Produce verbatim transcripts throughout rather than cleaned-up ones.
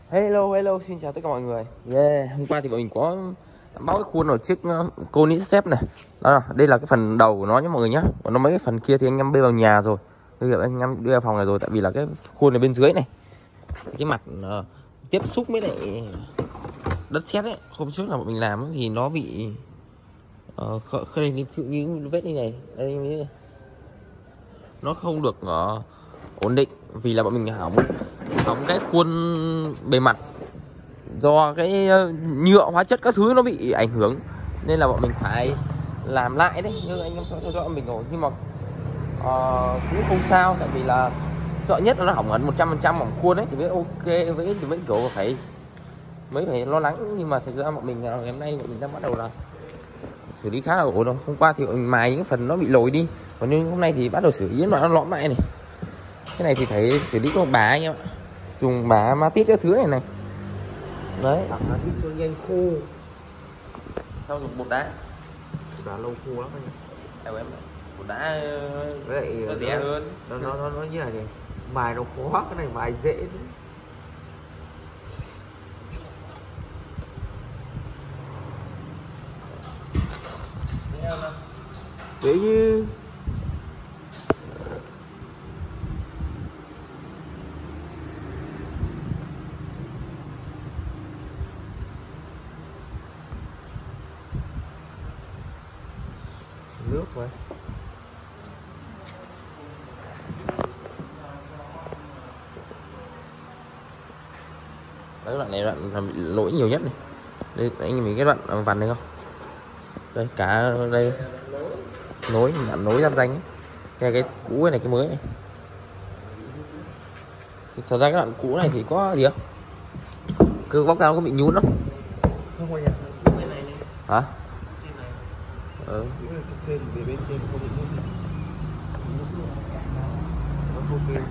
Hello hello, xin chào tất cả mọi người. Yeah. Hôm qua thì bọn mình có báo cái khuôn ở chiếc Koenigsegg này. Đó là đây là cái phần đầu của nó nhé mọi người nhé. Còn nó mấy cái phần kia thì anh em bê vào nhà rồi. Bây giờ anh em đưa vào phòng này rồi, tại vì là cái khuôn này bên dưới này, cái mặt uh, tiếp xúc với lại đất sét ấy, hôm trước là bọn mình làm ấy, thì nó bị uh, khơi như những vết như này. Đây, nó không được uh, ổn định vì là bọn mình hỏng hỏng cái khuôn bề mặt do cái nhựa hóa chất các thứ nó bị ảnh hưởng, nên là bọn mình phải làm lại đấy. Nhưng anh em theo dõi mình rồi, nhưng mà uh, cũng không sao, tại vì là sợ nhất là nó hỏng hẳn một trăm phần trăm hỏng khuôn đấy thì mới ok, với với kiểu phải mới phải lo lắng. Nhưng mà thực ra bọn mình ngày hôm nay bọn mình đã bắt đầu là xử lý khá là ổn rồi. Hôm qua thì mình mài những phần nó bị lồi đi, còn nhưng hôm nay thì bắt đầu xử lý mà nó lõm lại này. Cái này thì phải xử lý con bả anh em ạ, dùng bả Matit các thứ này này đấy, bả Matit cho nhanh khô, sau dùng bột đá, bột đá lâu khô lắm anh em. Theo em bột đá vậy nó rẻ hơn, nó nó nó nó như này này, mài nó khó, cái này mài dễ đấy. Dễ như nước vậy. Đấy, đoạn này đoạn là bị lỗi nhiều nhất này. Đây anh nhìn cái đoạn vằn này không? Đây cả đây nối, đoạn nối giáp danh ấy. Cái cái cũ này, cái mới này. Thật ra cái đoạn cũ này thì có gì không? Cơ bóc cao có bị nhún không? Không bao giờ. Hả? Ừ. Trên về bên trên không bị nhún. Nó ok.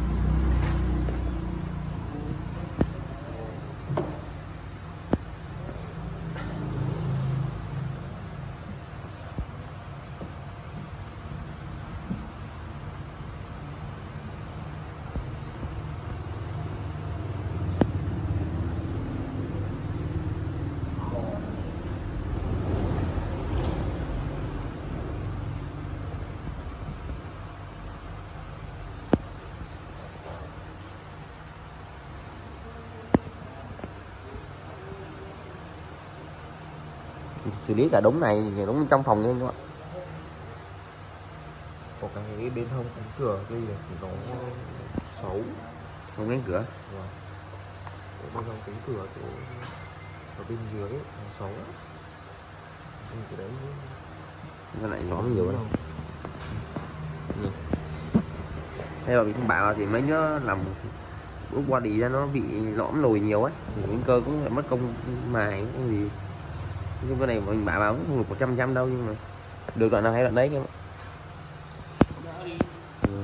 Xử lý cả đống này, đống trong phòng lên các bạn. Có cái bên hông cánh cửa đây là nó xấu, không cánh cửa. Wow. Bên hông cánh cửa chỗ ở bên dưới ấy, nó xấu. Cái đấy nó lại lõm nhiều lắm. Hay là bị không bảo thì mấy nó làm lúc qua đi ra nó bị lõm lồi nhiều ấy, thì nguy cơ cũng phải mất công mài cái gì. Nhưng cái này mình bảo bảo cũng không được một trăm trăm đâu, nhưng mà được đoạn nào hay đoạn đấy em ạ. Ừ.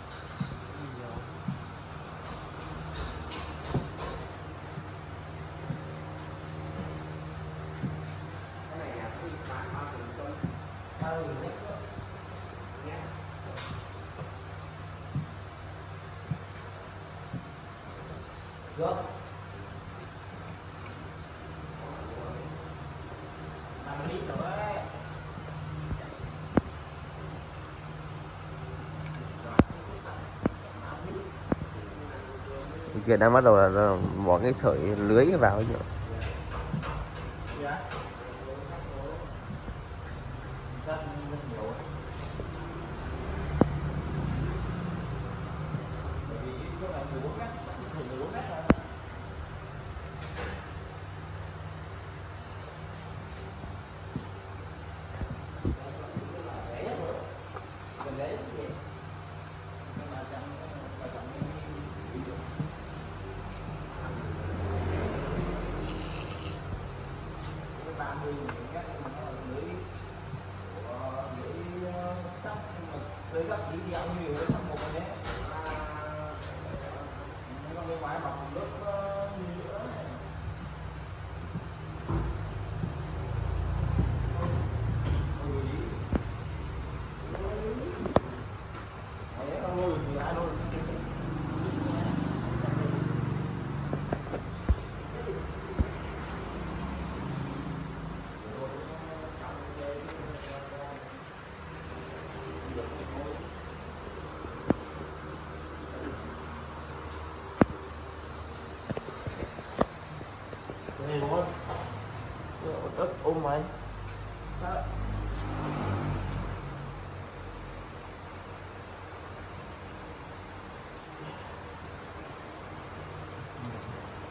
Kia đang bắt đầu là, là bỏ cái sợi lưới vào ấy.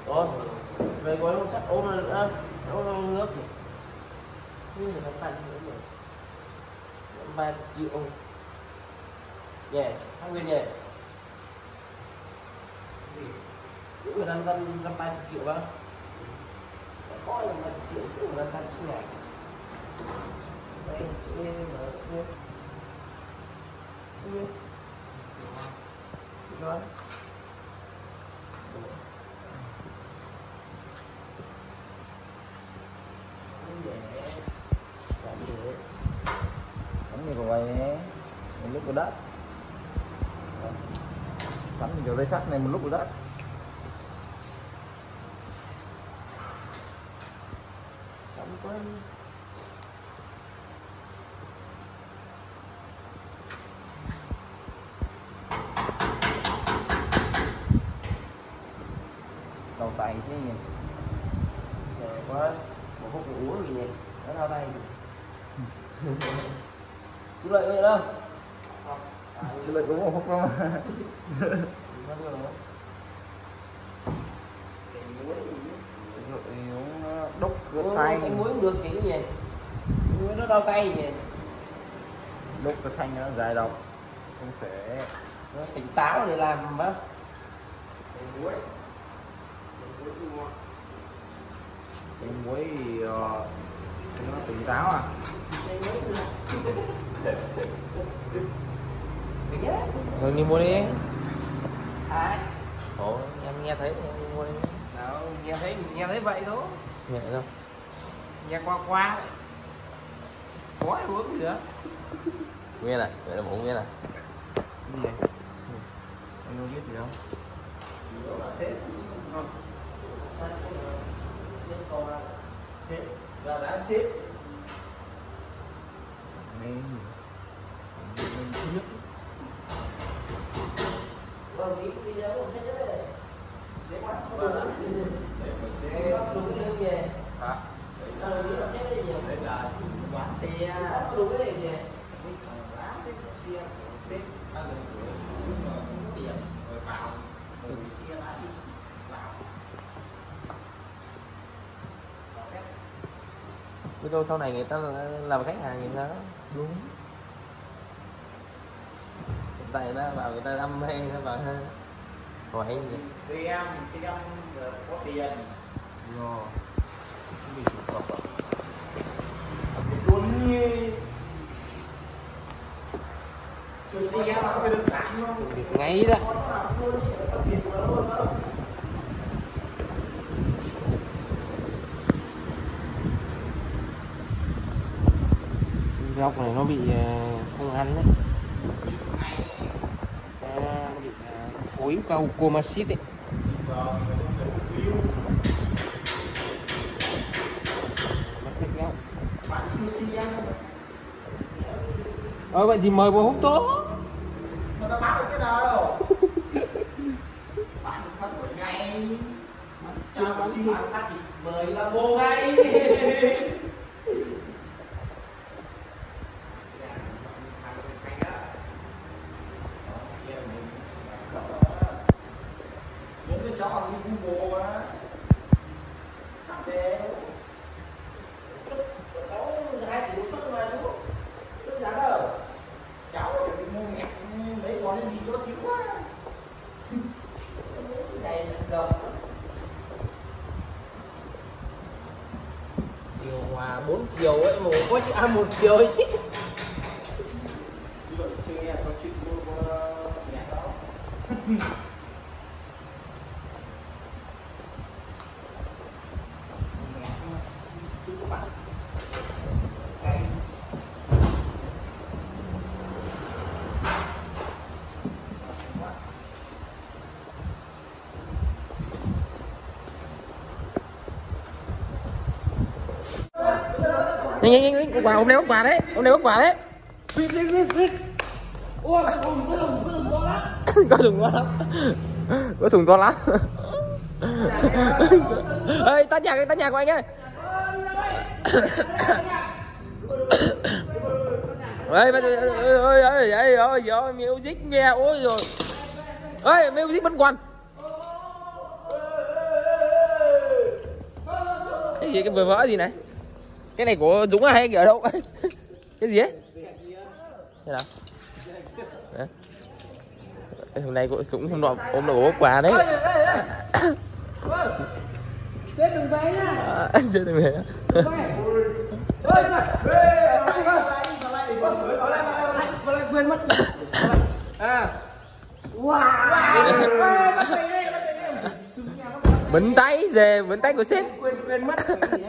Ủa, về gói không chắc ôm là ôm nước rồi. Như là nó tăng nữa rồi. ba triệu. Nhẹ, sang bên nhẹ. Cũng là năm năm năm ba triệu ba. Có là một triệu cũng là tăng số ngàn. Đây, đây là số. Đây. Rồi. Sắm như vậy một lúc của đất, sắm nhiều dây sắt này một lúc của đất. Sắm quá. Đầu tay thế nhỉ? Đẹp quá, một hút uống gì nhỉ? Nó đau tay. Chú lợi vậy đâu? Chứ lại có một hút đâu mà. Đúc cái thanh. Anh muối cũng được cái gì? Muối nó đau tay gì? Đúc cái thanh nó dài độc. Không thể. Nó tỉnh táo để làm mà. Muối. Cái muối thì uh, nó tỉnh táo à? Hương đi mua đi. À, Ủa, em nghe thấy em đi mua đi. đâu, nghe thấy nghe thấy vậy thôi. Nghe thấy không? Nghe qua qua. Có ai uống nữa. Nghe này, vậy là muốn nghe này. Cái gì vậy? Anh không biết gì đâu. Đó là sếp. Không. Sếp con sếp và đã sếp. Nên Vâng, tí video của hết đấy. Sếp quá. Vâng, sếp. Đúng cái gì? hả? Ờ, tí là sếp cái gì? Đây là quán xe. Đúng cái gì? Cái thằng lá cái xe xếp ba lần tuổi tiền rồi vào rồi xe lá đi vào. Biết đâu sau này người ta làm khách hàng người ta. Đúng. Hiện tại nó bảo người ta đam mê nó bảo ha. Hỏi anh gì? Xem xem có tiền rồi bị sụp cọc à? Cuốn như xe nó có đơn giản không? Việc ngay đó. Góc này nó bị không ăn đấy. À, nó bị khối cao comaxit đấy. Ờ vậy thì mời vào hút tố. Mà nó bán được cái nào đâu. Bán được thật của ngay. Chưa bán xin sát thì mời là bồ ngay. Những cái chó ăn đi Google á. Sao thế? hai triệu suất mà chú. Đơn giản đâu. Cháu phải đi mua nhạc mấy con đi cho chịu quá. Đây là đồng. Điều hòa bốn chiều ấy mà có chữ ăn một chiều ấy. Chứ vậy chưa nghe có chuyện mua nhạc đó. Nhanh nhanh nhanh, có quà, hôm nay có quà đấy, hôm nay có quà đấy. Ôi, có thùng, có thùng, có thùng to lắm. Có thùng to lắm. Có thùng to lắm. Ê, tắt nhạc, tắt nhạc của anh ơi. Ê, bây giờ ơi ơi ơi ơi ơi music nghe ôi rồi. Ê, music vẫn còn. cái gì, cái vừa vỡ gì này? Cái này của Dũng hay ở đâu? Cái gì ấy? Thế nào? Đấy. Hôm nay của Dũng hôm nọ ôm đồ bố quà đấy. Xếp đừng về nhá. À, xếp đừng về. Quên mất. À. Wow. Bấn tay về, bấn tay của sếp. Quên quên mất.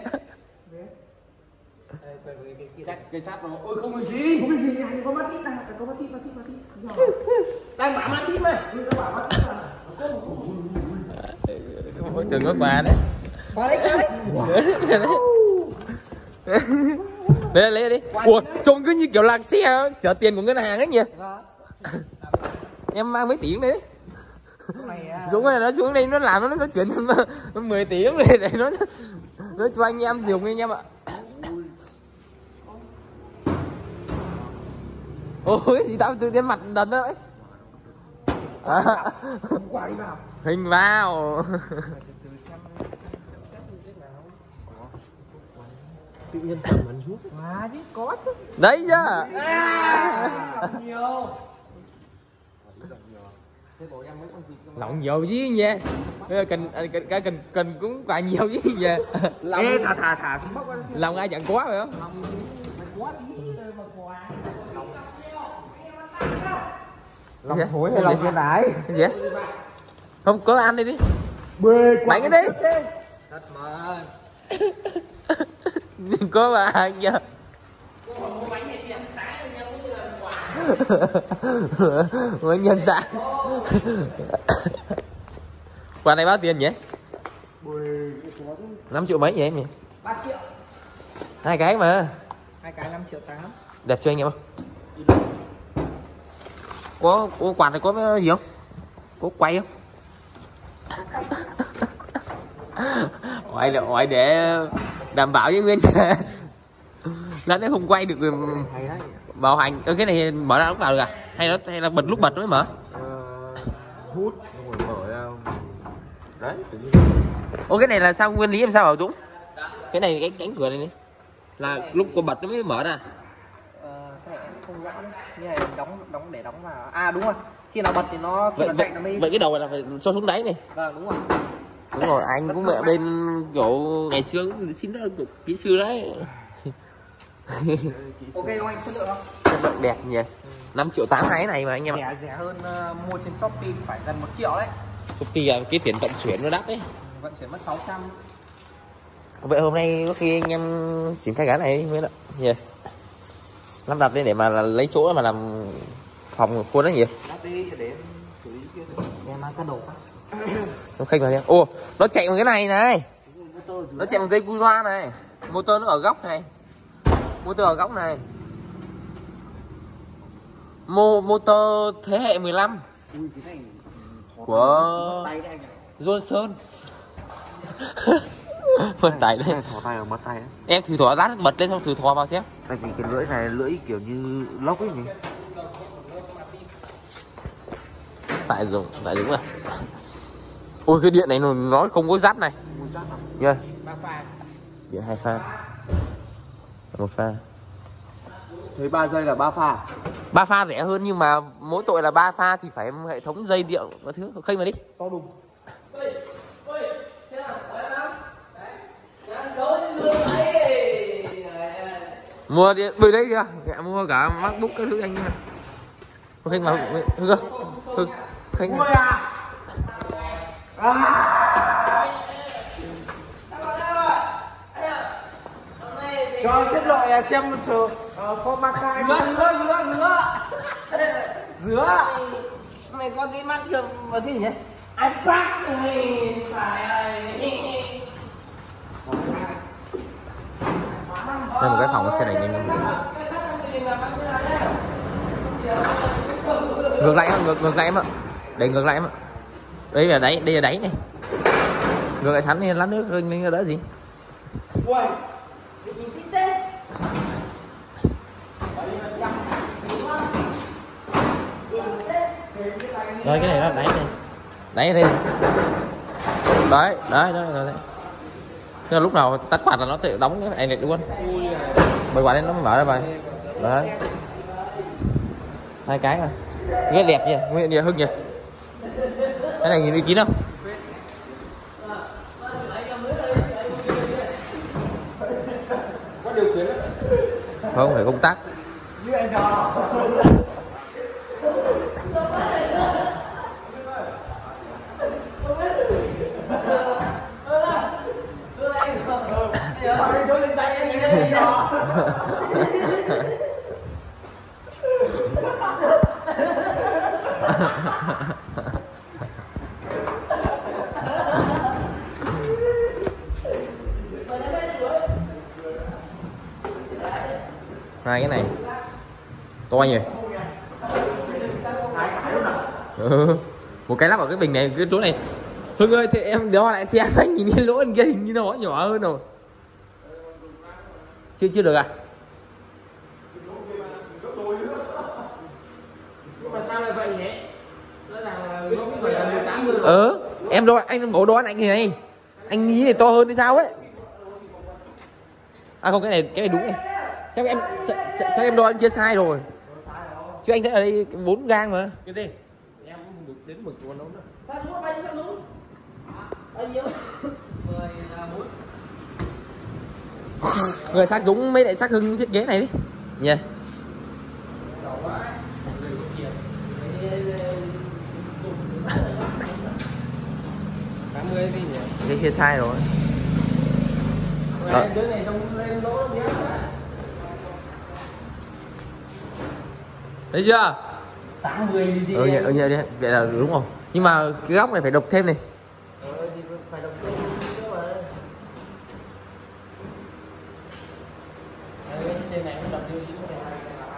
Cây sắt nó, ôi không có gì, không có gì nhà có mất tít này, có mất tít, mất tít, mất tít. Đang bảo mất tít này, đang bảo mất tít mà. Đừng có quà đấy. Qua đấy, qua đấy. Lấy lấy đi. Ủa, trông cứ như kiểu lạc xe chở tiền của ngân hàng ấy nhỉ? Em mang mấy tỷ đấy. Dũng này nó xuống đây nó làm nó nó chuyển nó mười tỷ về để nó nó cho anh em dùng anh em ạ. Ôi gì tao tự nhiên mặt đần đó ấy. À. Hình vào. Tự nhiên cầm bắn rút. À chứ có chứ. Đấy chưa? À, nhiều. Lỏng nhiều chứ nhỉ. Cần cần cần cần cũng quả nhiều chứ nhỉ. Lòng thả thả thả Lòng ai chẳng có phải không? Lòng thối hay lòng thiên đái? Cái gì? Không có ăn đi đi. Bê quá. Bánh cái đi. Thật mà. Có bà giờ. Bánh nhân sáng. Quà này bao tiền nhỉ? năm triệu mấy vậy em nhỉ? ba triệu. Hai cái mà. Hai cái năm triệu tám. Đẹp chưa anh em không? Có, có quạt này có gì không? Có quay không? Quay là quay để đảm bảo với Nguyên. Lát nó không quay được bảo hành. Ơ cái này mở ra lúc nào được à? Hay nó hay là bật lúc bật mới mở? Ờ, hút rồi mở ra. Đấy. Ô cái này là sao nguyên lý làm sao hả Dũng? Cái này cái cánh cửa này này là lúc có bật nó mới mở ra. Ờ, cái này không rõ đấy. Như này đóng đóng để đóng vào. À đúng rồi. Khi nào bật thì nó khi Vậy, nó vậy, chạy nó mới. vậy cái đầu này là phải cho xuống đáy này. Vâng đúng rồi. Đúng rồi, anh cũng mẹ bên kiểu ngày xưa cũng xin đó kỹ sư đấy. Ok không anh, chất lượng không? Chất lượng đẹp nhỉ. năm triệu tám cái này mà anh em ạ. Rẻ rẻ hơn uh, mua trên Shopee phải gần một triệu đấy. Shopee là cái tiền vận chuyển nó đắt đấy. Vận chuyển mất sáu trăm. Vậy hôm nay có khi anh em triển khai cái này mới ạ. Nhỉ. Lắp đặt lên để mà lấy chỗ mà làm phòng khuôn đó nhỉ. Lắp đi để em xử lý kia rồi. Em mang cái đồ quá. Nó khênh vào xem. Ô, nó chạy bằng cái này này. Nó chạy bằng dây cu loa này. Motor nó ở góc này. Motor ở góc này. Mo motor thế hệ mười lăm. Ui cái này Của Johnson. Phần tay đây. Thỏ tay ở mất tay ấy. Em thử thỏ lát bật lên xong thử thỏ vào xem. Tại vì cái lưỡi này lưỡi kiểu như lóc ấy nhỉ. Tại dùng, tại đúng rồi. Ôi cái điện này nó, nó không có dắt này. Yeah. ba pha. Điện hai pha. Một pha. Thấy ba giây là ba pha. Ba pha rẻ hơn nhưng mà mỗi tội là ba pha thì phải hệ thống dây điện và thứ khênh vào đi. To đùng. Mua đi, bơi đấy kìa. Mẹ mua cả MacBook cái thứ anh nha. Khênh vào Hưng ơi. Hưng, khênh. Cho xếp loại xem một số có mắc khai. Rửa rửa rửa rửa. Rửa. Mày có tí mắc chưa mà cái gì nhỉ? Anh phát này phải ơi. Đây một cái phòng xe này nhanh. Ngược lại em, ngược ngược lại em ạ. Đây ngược lại em ạ. Đây là đáy, đây là đáy này. Ngược lại sẵn đi, lát nước lên ở đó gì? Ui. Rồi cái này nó đáy này. Đáy đây. Đấy, đấy, đấy, đấy. Tức là lúc nào tắt quạt là nó tự đóng cái này này luôn. Bởi quạt nên nó mới mở ra vậy. Đấy. Hai cái mà. Nghe đẹp nhỉ, nguyên địa Hưng nhỉ. Cái này nhìn uy tín không? Có điều khiển Không phải công tắc. như anh trò. Hai cái này to nhỉ. Ừ. Một cái lắp ở cái bình này cái chỗ này. Hưng ơi thì em đo lại xem anh nhìn cái lỗ bên kia hình như nó nhỏ hơn rồi. Chưa chưa được à? Nhưng mà sao lại vậy nhỉ? Nó là nó cũng phải là mười tám mươi. Ờ, em đo anh bố đoán anh cái này. Anh nghĩ này to hơn hay sao ấy? À không, cái này cái này đúng này. Chắc em chắc, chắc, chắc em đo anh kia sai rồi. Chứ anh thấy ở đây bốn gang mà. Cái gì? Em không được đến mực của nó nữa. Sao xuống bao nhiêu sao xuống? Bao nhiêu? mười bốn. Người xác Dũng mấy đại xác Hưng thiết kế này đi. Nha. tám mươi gì nhỉ? Cái kia sai rồi. Rồi, đứa này không lên lỗ nhé. Thấy chưa? tám mươi đi gì? Ừ, ừ, ừ, vậy là đúng rồi. Nhưng mà cái góc này phải đục thêm này. Ờ thì phải đọc thêm chứ mà. Trên này cũng đọc như thế này.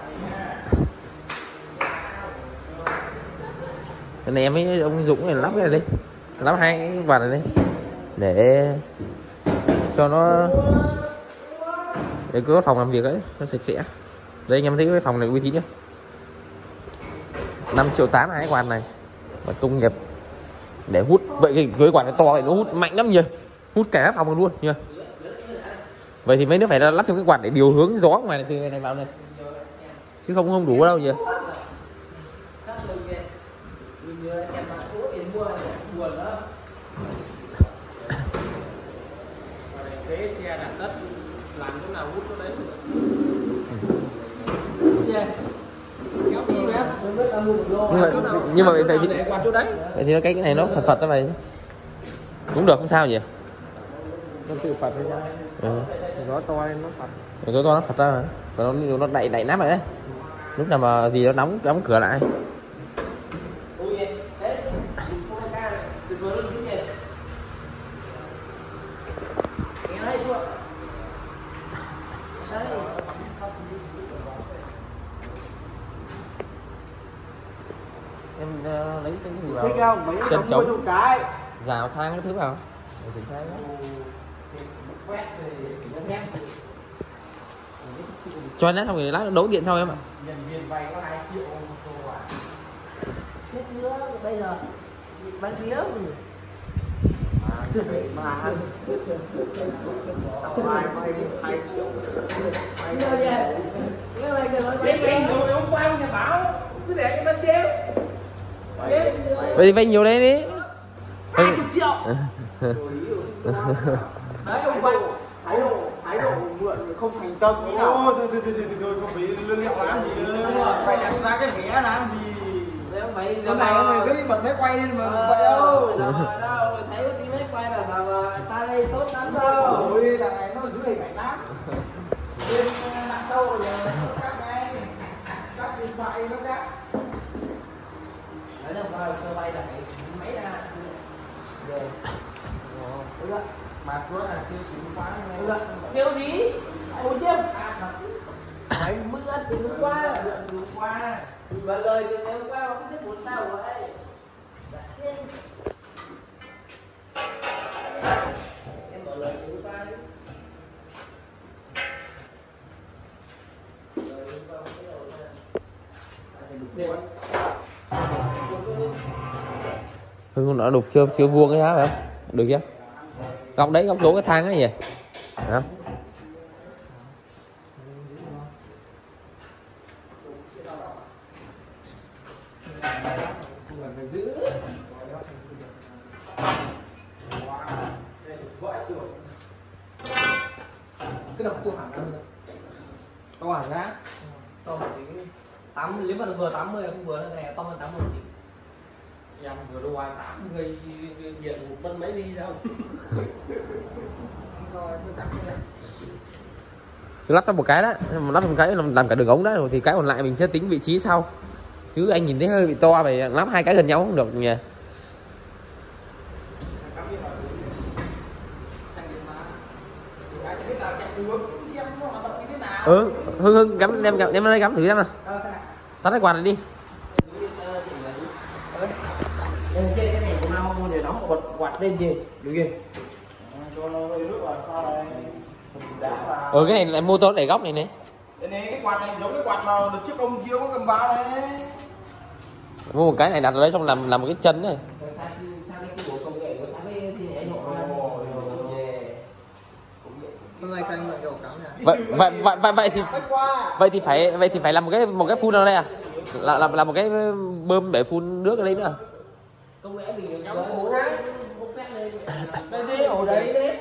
Cái này em với ông Dũng này lắp cái này đi. Lắp hai cái vạt này đi. Để cho nó để có phòng làm việc ấy nó sạch sẽ. Đây anh em thấy cái phòng này uy tín nhá. năm triệu tám hai cái quạt này và công nghiệp để hút. Vậy cái, cái quạt này to thì nó hút mạnh lắm nhỉ, hút cả phòng luôn nhỉ. Vậy thì mấy đứa phải lắp thêm cái quạt để điều hướng gió ngoài này từ này vào này, chứ không không đủ đâu nhỉ. Xe đặt đất làm chỗ nào hút chỗ đấy. Nhưng mà, nhưng mà vậy phải để quạt chỗ đấy. vậy thì cái cái này nó phật phật ra này cũng được không sao nhỉ. Nó tự phật ra. Ừ. Gió to nó phật. Gió to nó phật ra mà. Còn nó nó đậy đậy nắp rồi đấy. Lúc nào mà gì nó đóng đóng cửa lại. Em uh, lấy cái gì vào? Thích không? Mấy chân chống cái. rào thang cái thứ vào. Cho nát xong rồi lát nó đấu điện sau em ạ. Nhân viên vay có hai triệu à. Chết nữa bây giờ bán phía mà ăn vay vay hai triệu. Cái này cái này rồi ông quay nhà báo cứ để cho nó chết. Vậy thì vay nhiều đấy đi. hai mươi triệu. Đấy ông quay thái độ thái độ mượn không thành tâm thế nào. Thôi thôi thôi thôi không phải lương liệu làm gì nữa. Phải đặt ra cái vé làm gì. Mày Cái này mày cứ đi bật máy quay lên mà vậy đâu. Đâu đâu thấy đi máy quay là là ta đây tốt lắm đâu. Ôi thằng này nó dưới cảnh lắm. Bên đằng sau rồi các cái các điện thoại nó khác. Đấy đâu vào cơ bay lại máy ra. Rồi. Ủa Mà cứ là chưa chịu khóa Ủa kêu gì? Ủa chứ? Mày mưa từ hôm qua. Từ hôm qua. Và lời từ ngày hôm qua mà không biết một sao vậy. Em mở lời từ hôm qua đi. Hưng đã đục chưa chưa vuông cái giá phải không? Được chưa? Góc đấy, góc chỗ cái thang ấy gì đó. Cái độc tua hẳn ra to hẳn ra to một tí tám, nếu mà vừa tám mươi không vừa này to hơn tám mươi tí. Em vừa đâu ai tám gây điện một phân mấy đi đâu. Lắp xong một cái đó, lắp một cái làm, làm cả đường ống đó rồi thì cái còn lại mình sẽ tính vị trí sau. Chứ anh nhìn thấy hơi bị to vậy, lắp hai cái gần nhau không được nhỉ. Ừ, Hưng Hưng gắm đem đem đây gắm thử xem nào. Tắt cái quạt này đi. Em chơi cái này của nó để nóng bật quạt lên gì được gì cho nó hơi nước vào sau này đá vào. Ừ, cái này là motor để góc này này. Đây này, cái quạt này giống cái quạt mà đợt trước ông kia có cầm vào đấy. Mua một cái này đặt ở đây xong làm làm một cái chân này. Vậy vậy vậy vậy, vậy thì vậy thì phải vậy thì phải làm một cái một cái phun ở đây à? Là làm làm một cái bơm để phun nước ở đây nữa. Công nghệ mình có ổ đấy. Đây đi ổ đấy đấy.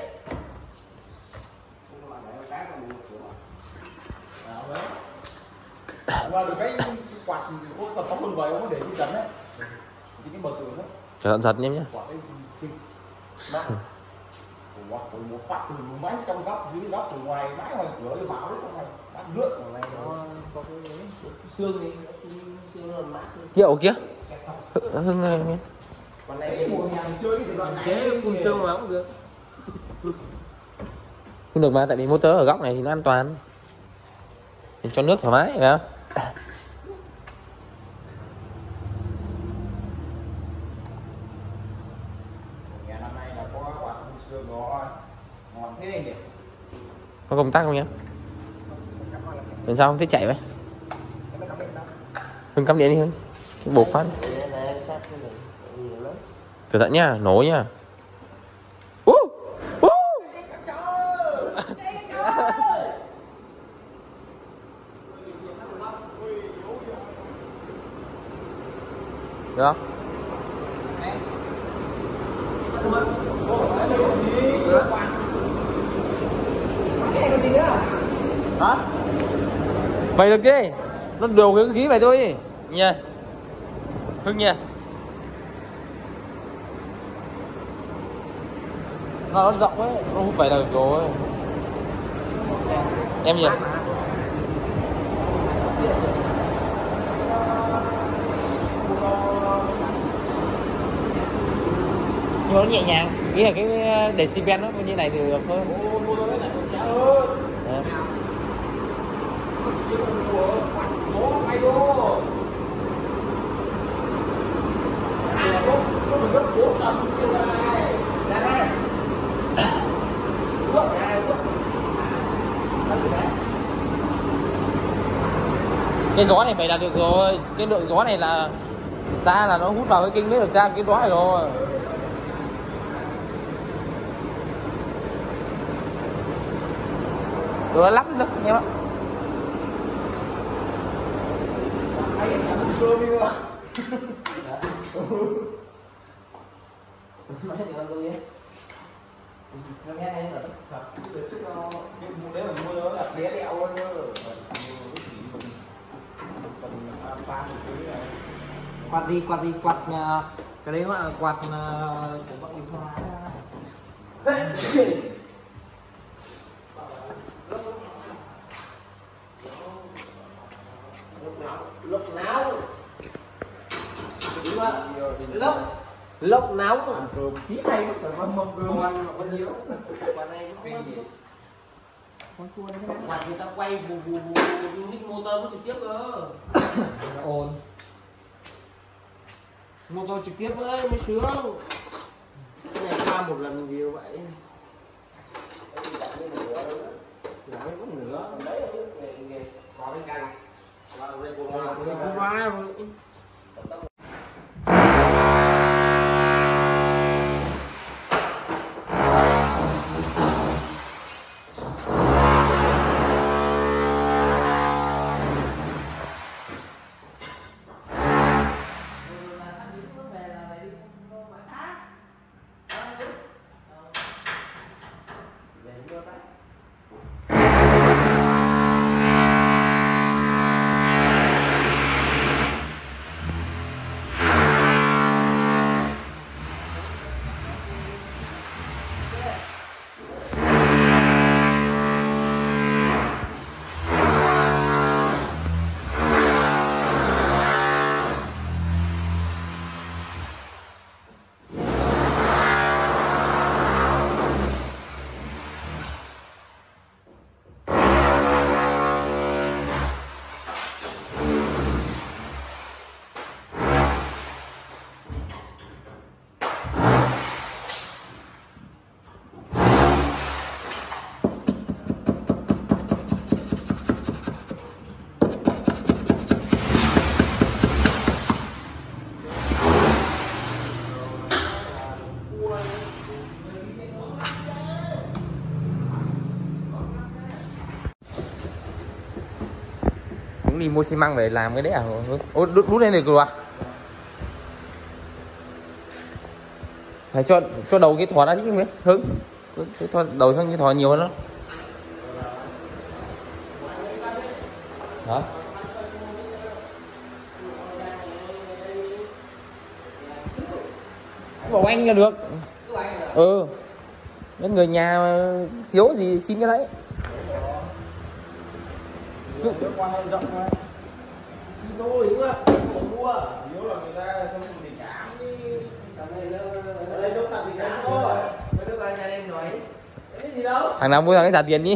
Qua được cái quạt có tập tóc luôn vậy không có để cái trần đấy. Thì cái bờ tường đó. Cẩn thận em nhé. Quạt đấy kinh. Đó. Quạt một quạt từ máy trong góc dưới góc từ ngoài mái ngoài cửa đi vào đấy trong này. Đã nước ở này nó có cái xương đi, xương nó mát. Kiệu kia. Hưng ơi. Còn này mùa hè mình chơi cái thể loại này chế phun xương mà cũng được. Phun được mà, tại vì motor ở góc này thì nó an toàn. Mình cho nước thoải mái phải không? Nhà năm nay là có quạt phun xương rồi. Ngon thế nhỉ. Có công tắc không nhá? Làm sao không thấy chạy vậy? Hưng cắm điện đi Hưng. Cái bột phát. Cẩn thận nhá, nổ nhá. Uh! Uh! Được không? Hả? Vậy được chứ? Nó đồ cái khí vậy thôi nha. Hưng nha. Nó rộng ấy, nó không phải là rồi. Em gì? Nhưng nó nhẹ nhàng, ý là cái decibel nó như này thì được thôi. Đấy. Cái gió này phải là được rồi, cái lượng gió này là ra là nó hút vào cái kinh mới được ra cái gió này rồi. Rồi lắp nữa anh em ạ. Máy thì con tôi nhé. Nó nghe anh là thật. Trước nó nếu mà mua nó là bé đẹo luôn cơ. Quạt gì quạt gì quạt cái đấy mà quạt của bọn mình hoa. Lốc náo lốc lốc náo cơm tí hay nó phải mâm mâm cơm ăn nó có nhiều quạt này nó kinh gì quạt người ta quay vù vù vù unit motor nó trực tiếp cơ ồn motor trực tiếp với mới sướng cái này qua một lần nhiều vậy giảm có nửa đấy có bên cạnh không qua rồi đi mua xi măng về làm cái đấy à? Ô, đút đút lên này rồi à? Phải cho cho đầu cái thỏ ra chứ Nguyễn Hưng, cho đầu sang cái thỏ nhiều hơn đó. Đó. Bảo anh là được. Ừ. Những người nhà thiếu gì xin cái đấy. Xin tôi đúng không? Mua. Yếu là người ta xong rồi để cám đi. Ở đây giống tặng thì cám thôi. Mấy đứa con nhà em nói. Cái gì đâu? Thằng nào mua thằng ấy trả tiền đi.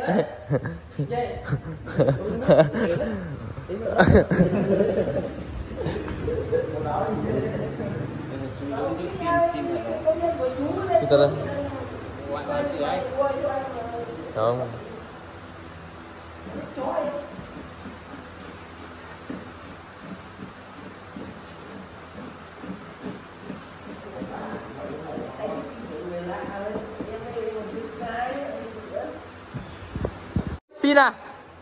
Xin tao đây. Không. Xin à?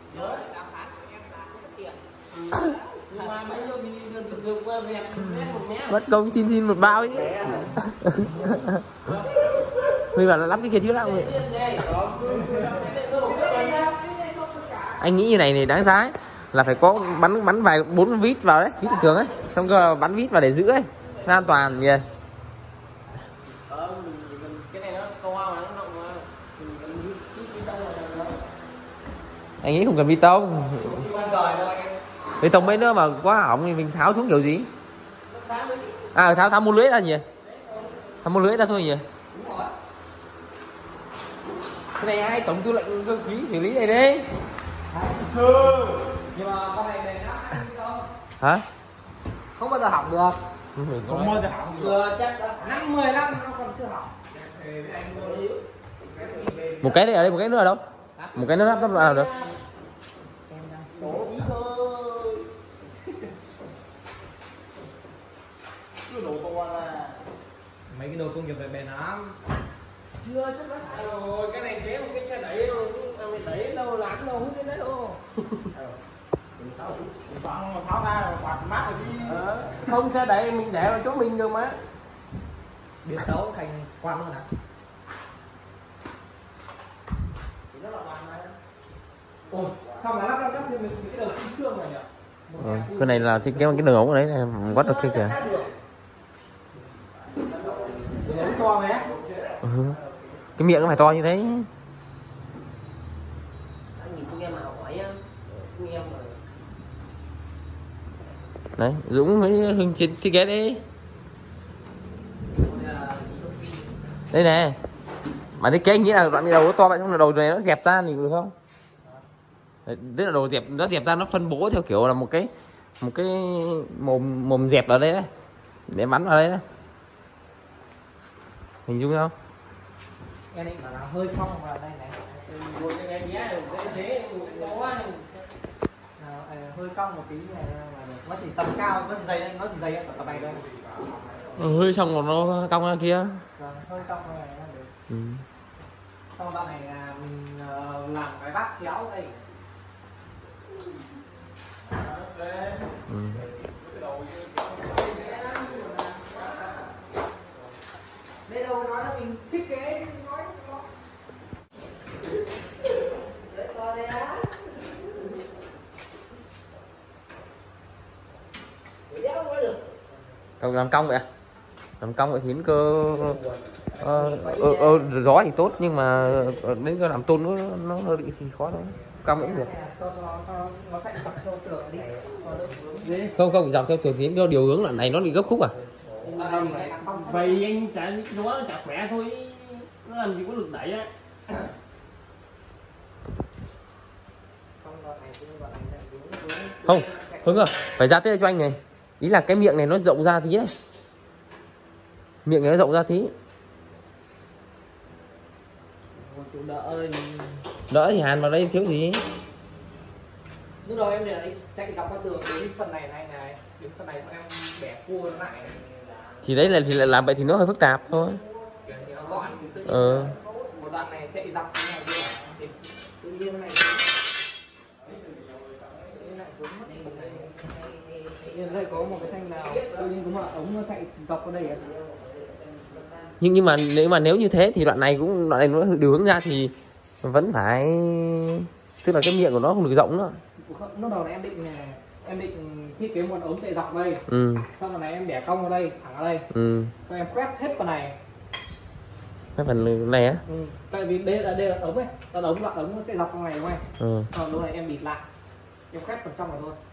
Mất công xin xin một bao chứ. Mình bảo là lắp cái kia chứ nào rồi. Anh nghĩ như này này đáng giá ấy, là phải có bắn bắn vài bốn vít vào đấy, vít thường thường ấy, xong rồi bắn vít vào để giữ ấy, nó an toàn nhỉ. Anh nghĩ không cần bê tông. Bê tông mấy nữa mà quá hỏng thì mình tháo xuống kiểu gì? À tháo tháo một lưới ra nhỉ? Tháo một lưới ra thôi nhỉ? Cái này hai tổng tư lệnh cơ khí xử lý này đi. Nhưng mà con này này nó không? Hả? Không bao giờ hỏng được. Không bao giờ hỏng được. Vừa chắc năm mười năm nó còn chưa hỏng. Một cái đây ở đây, một cái nữa ở đâu? Một cái nữa lắp lắp nào được? Mấy cái đồ công nghiệp về bền lắm. Chưa chắc nó phải rồi. Cái này chế một cái xe đẩy rồi, mình đẩy đâu làm đâu hút đến đấy đâu. Phẳng tháo ra rồi quạt mát rồi đi. Ờ, không xe đẩy mình để vào chỗ mình được mà. Biến tấu thành quạt luôn hả? Thì nó là bằng này. Ồ, xong là lắp lắp lắp thì mình cái đầu kim xương rồi nhỉ? Ừ, cái này là thiết kế cái đường ống đấy này, quát được kia kìa. Cái này to này. Ừ. Cái miệng nó phải to như thế. Sao nhìn chúng em mà hỏi á? Chúng em mà. Đấy, Dũng với Hưng trên thiết kế đi. Đây này. Mà thiết kế nghĩ là đoạn đầu nó to vậy, không là đầu này nó dẹp ra thì được không? Đấy, tức là đầu dẹp nó dẹp ra nó phân bố theo kiểu là một cái một cái mồm mồm dẹp ở đây đấy. Để bắn vào đây đấy. Hình dung không? Em định bảo là hơi phong vào đây này. Ngồi cái này nhé, cái chế quá. Hơi cong một tí này là được. Nó chỉ tầm cao, nó chỉ dày nó chỉ dày tầm này thôi. Ừ, hơi xong rồi nó cong ra kia. Vâng, hơi cong này nó được. Ừ. Sau đoạn này là mình uh, làm cái bát chéo đây. Ừ. Đây đâu nói là mình thiết kế nói nó. Đấy to đây á. Cong làm cong vậy à? Làm cong vậy thì nó cơ ờ, ờ, ờ, gió thì tốt nhưng mà đến cái làm tôn nó nó hơi bị thì khó thôi. Cong cũng được. Không không dọc theo tường tiến do điều hướng là này nó bị gấp khúc à? Vậy anh chả nó chả khỏe thôi, nó làm gì có lực đẩy á. Không, Hưng à, phải ra tới cho anh này. Ý là cái miệng này nó rộng ra tí đấy. Miệng này nó rộng ra tí. Đỡ Đỡ thì hàn vào đây thiếu gì. lúc đầu em để chạy dọc qua tường đến phần này này này, đến phần này em bẻ cua nó lại. Thì đấy là thì lại làm vậy thì nó hơi phức tạp thôi. Thì nó gọn. Ờ. Một đoạn này chạy dọc như này thì tự nhiên này. Nên đây có một cái thanh nào tự nhiên có một ống nó chạy dọc vào đây à? nhưng nhưng mà nếu mà nếu như thế thì đoạn này cũng đoạn này nó điều hướng ra thì vẫn phải, tức là cái miệng của nó không được rộng nữa. Lúc đầu này em định em định thiết kế một ống chạy dọc đây, Ừ. xong rồi này em bẻ cong vào đây, thẳng vào đây, Ừ. xong em quét hết phần này. Cái phần này á. Ừ. Tại vì đây là đây là ống ấy, đoạn ống đoạn ống nó sẽ dọc vào này đúng không? Ừ. Còn lúc này em bịt lại, em quét phần trong này thôi.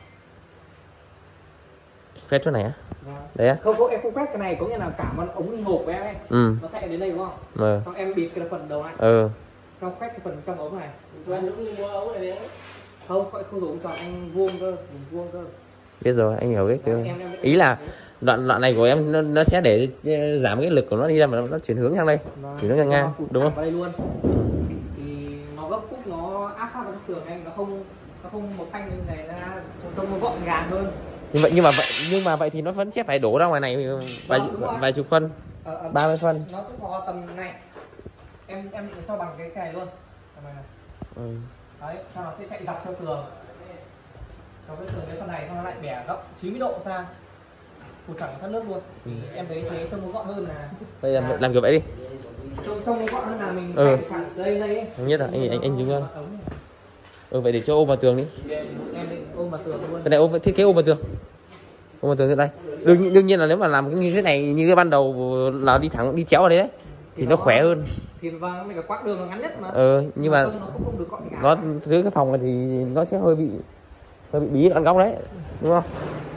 Quét chỗ này á. Vâng. Đấy á. Không, không em không quét cái này, có nghĩa là cả một ống ngộp của em ấy, Ừ. nó chạy đến đây đúng không? Ừ. Xong em bịt cái phần đầu này, Ừ. xong quét cái phần trong ống này. Cho anh cũng mua ống này đấy. Không, không không dùng tròn, anh vuông cơ, dùng vuông cơ. Biết rồi, anh hiểu cái Em, kiểu. em, em, Ý là đoạn đoạn này của em nó, nó sẽ để giảm cái lực của nó đi ra mà nó chuyển hướng sang đây, Vâng. chuyển hướng sang ngang, Nó đúng không? vào đây luôn. Thì nó gấp khúc nó áp sát vào cái tường em, nó không nó không một thanh như này ra, trông nó gọn gàng hơn. Nhưng vậy nhưng mà vậy nhưng mà vậy thì nó vẫn sẽ phải đổ ra ngoài này vài Vâng, đúng rồi. vài chục phân, Ờ, ờ, ba mươi phân. nó cũng có tầm này. Em em định cho bằng cái cái này luôn. Tầm này này. Ừ. Đấy, sau nó sẽ chạy dọc theo tường. Cho cái tường cái phần này xong nó lại bẻ góc chín mươi độ ra. Phụt thẳng thoát nước luôn. Thì em thấy thế trông nó gọn hơn là Bây giờ làm kiểu vậy đi. trông trông nó gọn hơn là mình Ừ. chạy thẳng đây đây ấy. Không nhất là anh anh anh dùng ra. Ống này. Ừ, vậy để cho ôm vào tường đi. Em định ôm vào tường luôn. Cái này ôm thiết kế ôm vào tường. Ôm vào tường thế đây. Đương nhiên đương nhiên là nếu mà làm như thế này như cái ban đầu là đi thẳng đi chéo vào đấy đấy thì nó khỏe hơn. Thì vâng, mình cả quãng đường là ngắn nhất mà. Ừ, nhưng mà nó không, không được gọn gàng. nó dưới cái phòng này thì nó sẽ hơi bị hơi bị bí đoạn góc đấy, đúng không?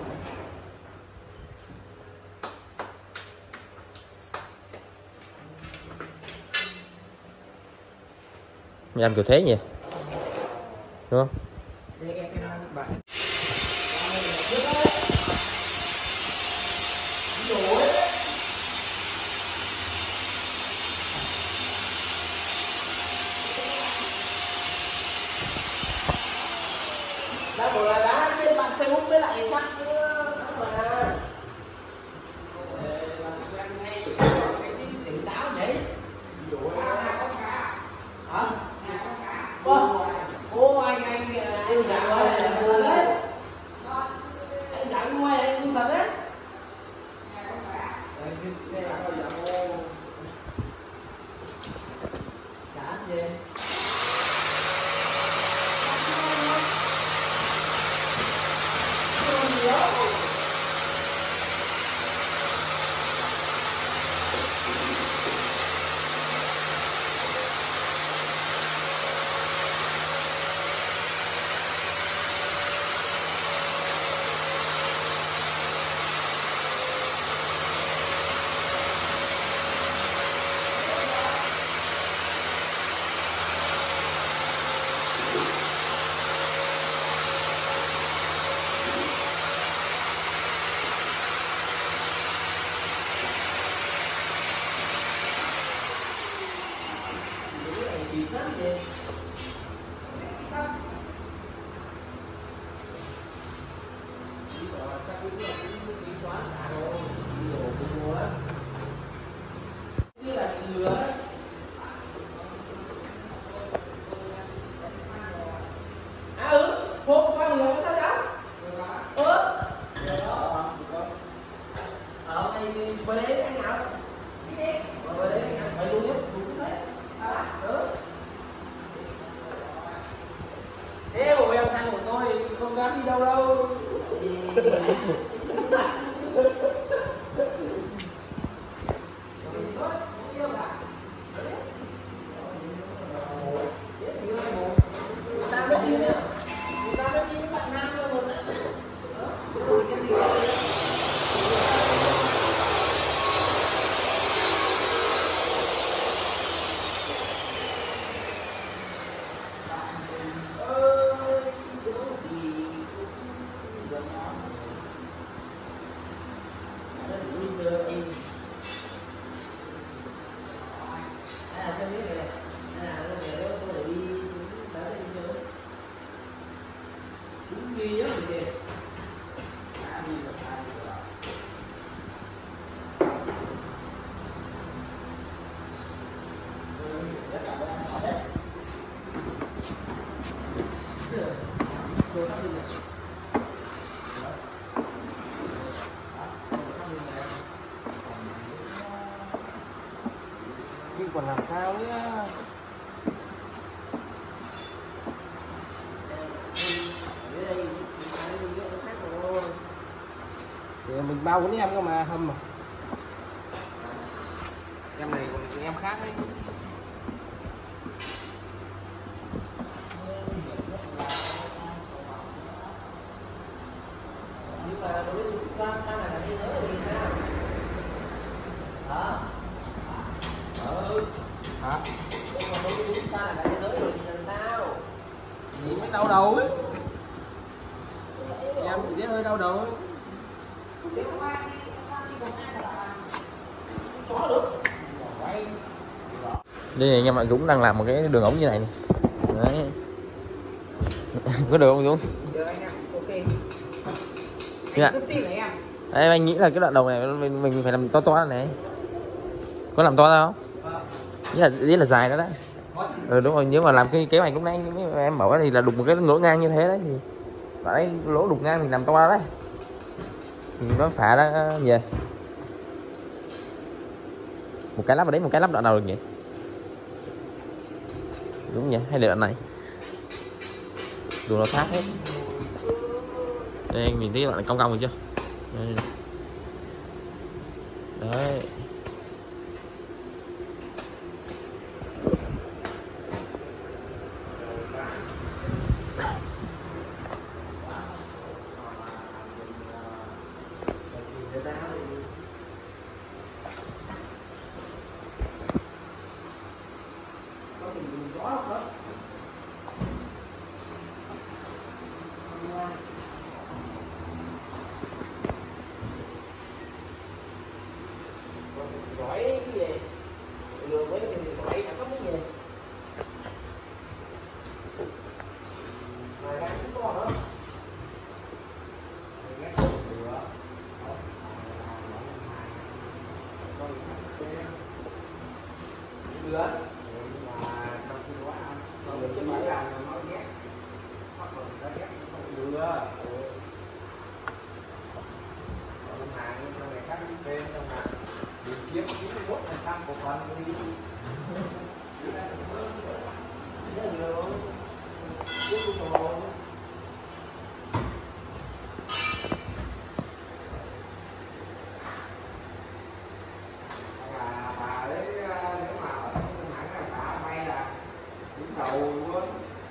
Mình làm kiểu thế nhỉ, đúng không? Đây, em em bạn. Đã bảo là đá trên bàn Facebook với lại sắt nữa mà. Tỉnh táo nhỉ? Hả? Vâng. Ô anh anh anh giả ngoài này là thật đấy. Anh giả ngoài này anh thật đấy. Giả gì? Thế bộ em sang của tôi không dám đi đâu đâu. rau của em cơ mà hâm mà. Em này còn em khác đấy. Nhưng mà đối với chúng ta sao này là thế giới thì sao? Hả? Ừ. Hả? Nhưng mà đối với chúng ta là thế giới thì làm sao? Gì mới đau đầu ấy. Em chỉ biết hơi đau đầu ấy. Đây này anh em ạ, Dũng đang làm một cái đường ống như này này. Đấy. Có được không Dũng? Được anh em, ok. Dạ. Anh tin này em. Đấy, anh nghĩ là cái đoạn đầu này mình, mình phải làm to to này. Có làm to ra không? Ý là, ý là dài đó đấy. Ừ đúng rồi, nếu mà làm cái kế hoạch lúc nãy em bảo thì là đục một cái lỗ ngang như thế đấy thì đấy, lỗ đục ngang mình làm to ra đấy. Thì nó phá ra về. Một cái lắp vào đấy, một cái lắp đoạn nào được nhỉ? Đúng nhỉ? Hay là đoạn này? Dù nó thác hết. Đây mình thấy đoạn này cong cong rồi chưa? Đây. Đấy. Gọi cái gì? Vừa mới thì gọi là có cái gì? Mà ra cũng có nữa. Được. Chiếm chín mươi mốt phần trăm cổ phần đi. Bà đấy nếu mà ở ngân hàng là bà may là đứng đầu luôn.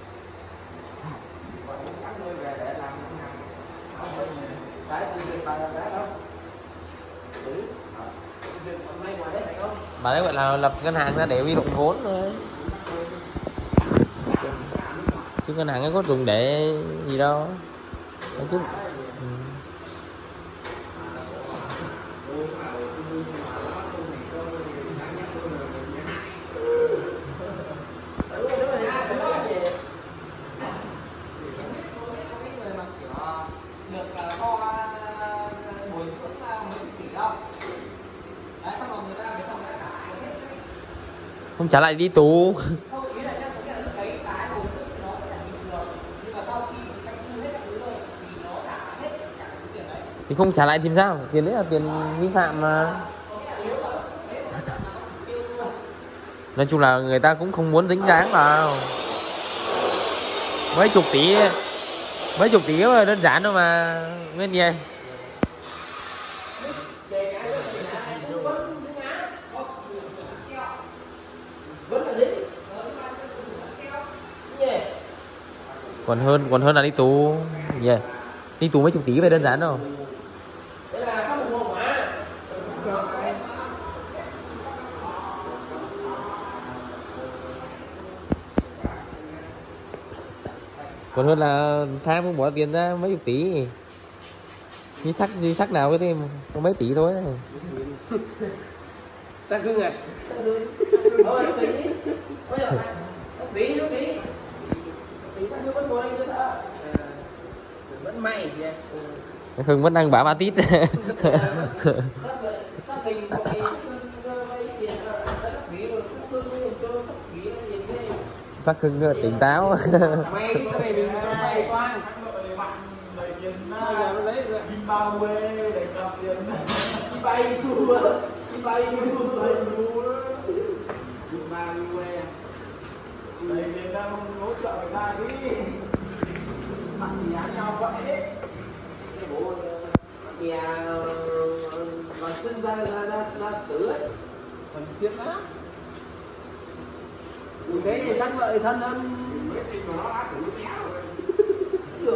Còn muốn cắt ngươi về để làm ngân hàng. Nó hơi đấy thì bà là đấy đâu. Ừ. Mà đấy gọi là lập ngân hàng ra để huy động vốn thôi. Chứ ngân hàng ấy có dùng để gì đâu. Đấy chứ. Ừ. Không trả lại đi tù. Thì không trả lại thì sao? Tiền đấy là tiền vi phạm mà. Nói chung là người ta cũng không muốn dính dáng vào. Mấy chục tỷ, mấy chục tỷ là đơn giản đâu mà nguyên gì. Còn hơn, còn hơn là đi tù. Yeah. Đi tù mấy chục tỷ về đơn giản đâu. Còn hơn là tham không bỏ tiền ra mấy chục tỷ. Như sắc, như sắc nào cái thêm có mấy tỷ thôi. Sắc hương à? Ôi, nó phí. Ôi giời, nó phí, nó phí. Phí sắc hương vẫn ngồi anh chưa thở. Vẫn may kìa. Hưng vẫn đang bả ba tít. Phát Hưng tỉnh táo. May cái này mình may toan. Zimbabwe để cặp tiền. Zimbabwe. Zimbabwe. Zimbabwe. Đây Việt Nam hỗ trợ người ta đi. Bạn thì án nhau vậy đấy. Cái bố kìa mà sinh ra ra ra ra tử ấy, phần chiếc á. Thế thì chắc lợi thân hơn. Nó đã tử được.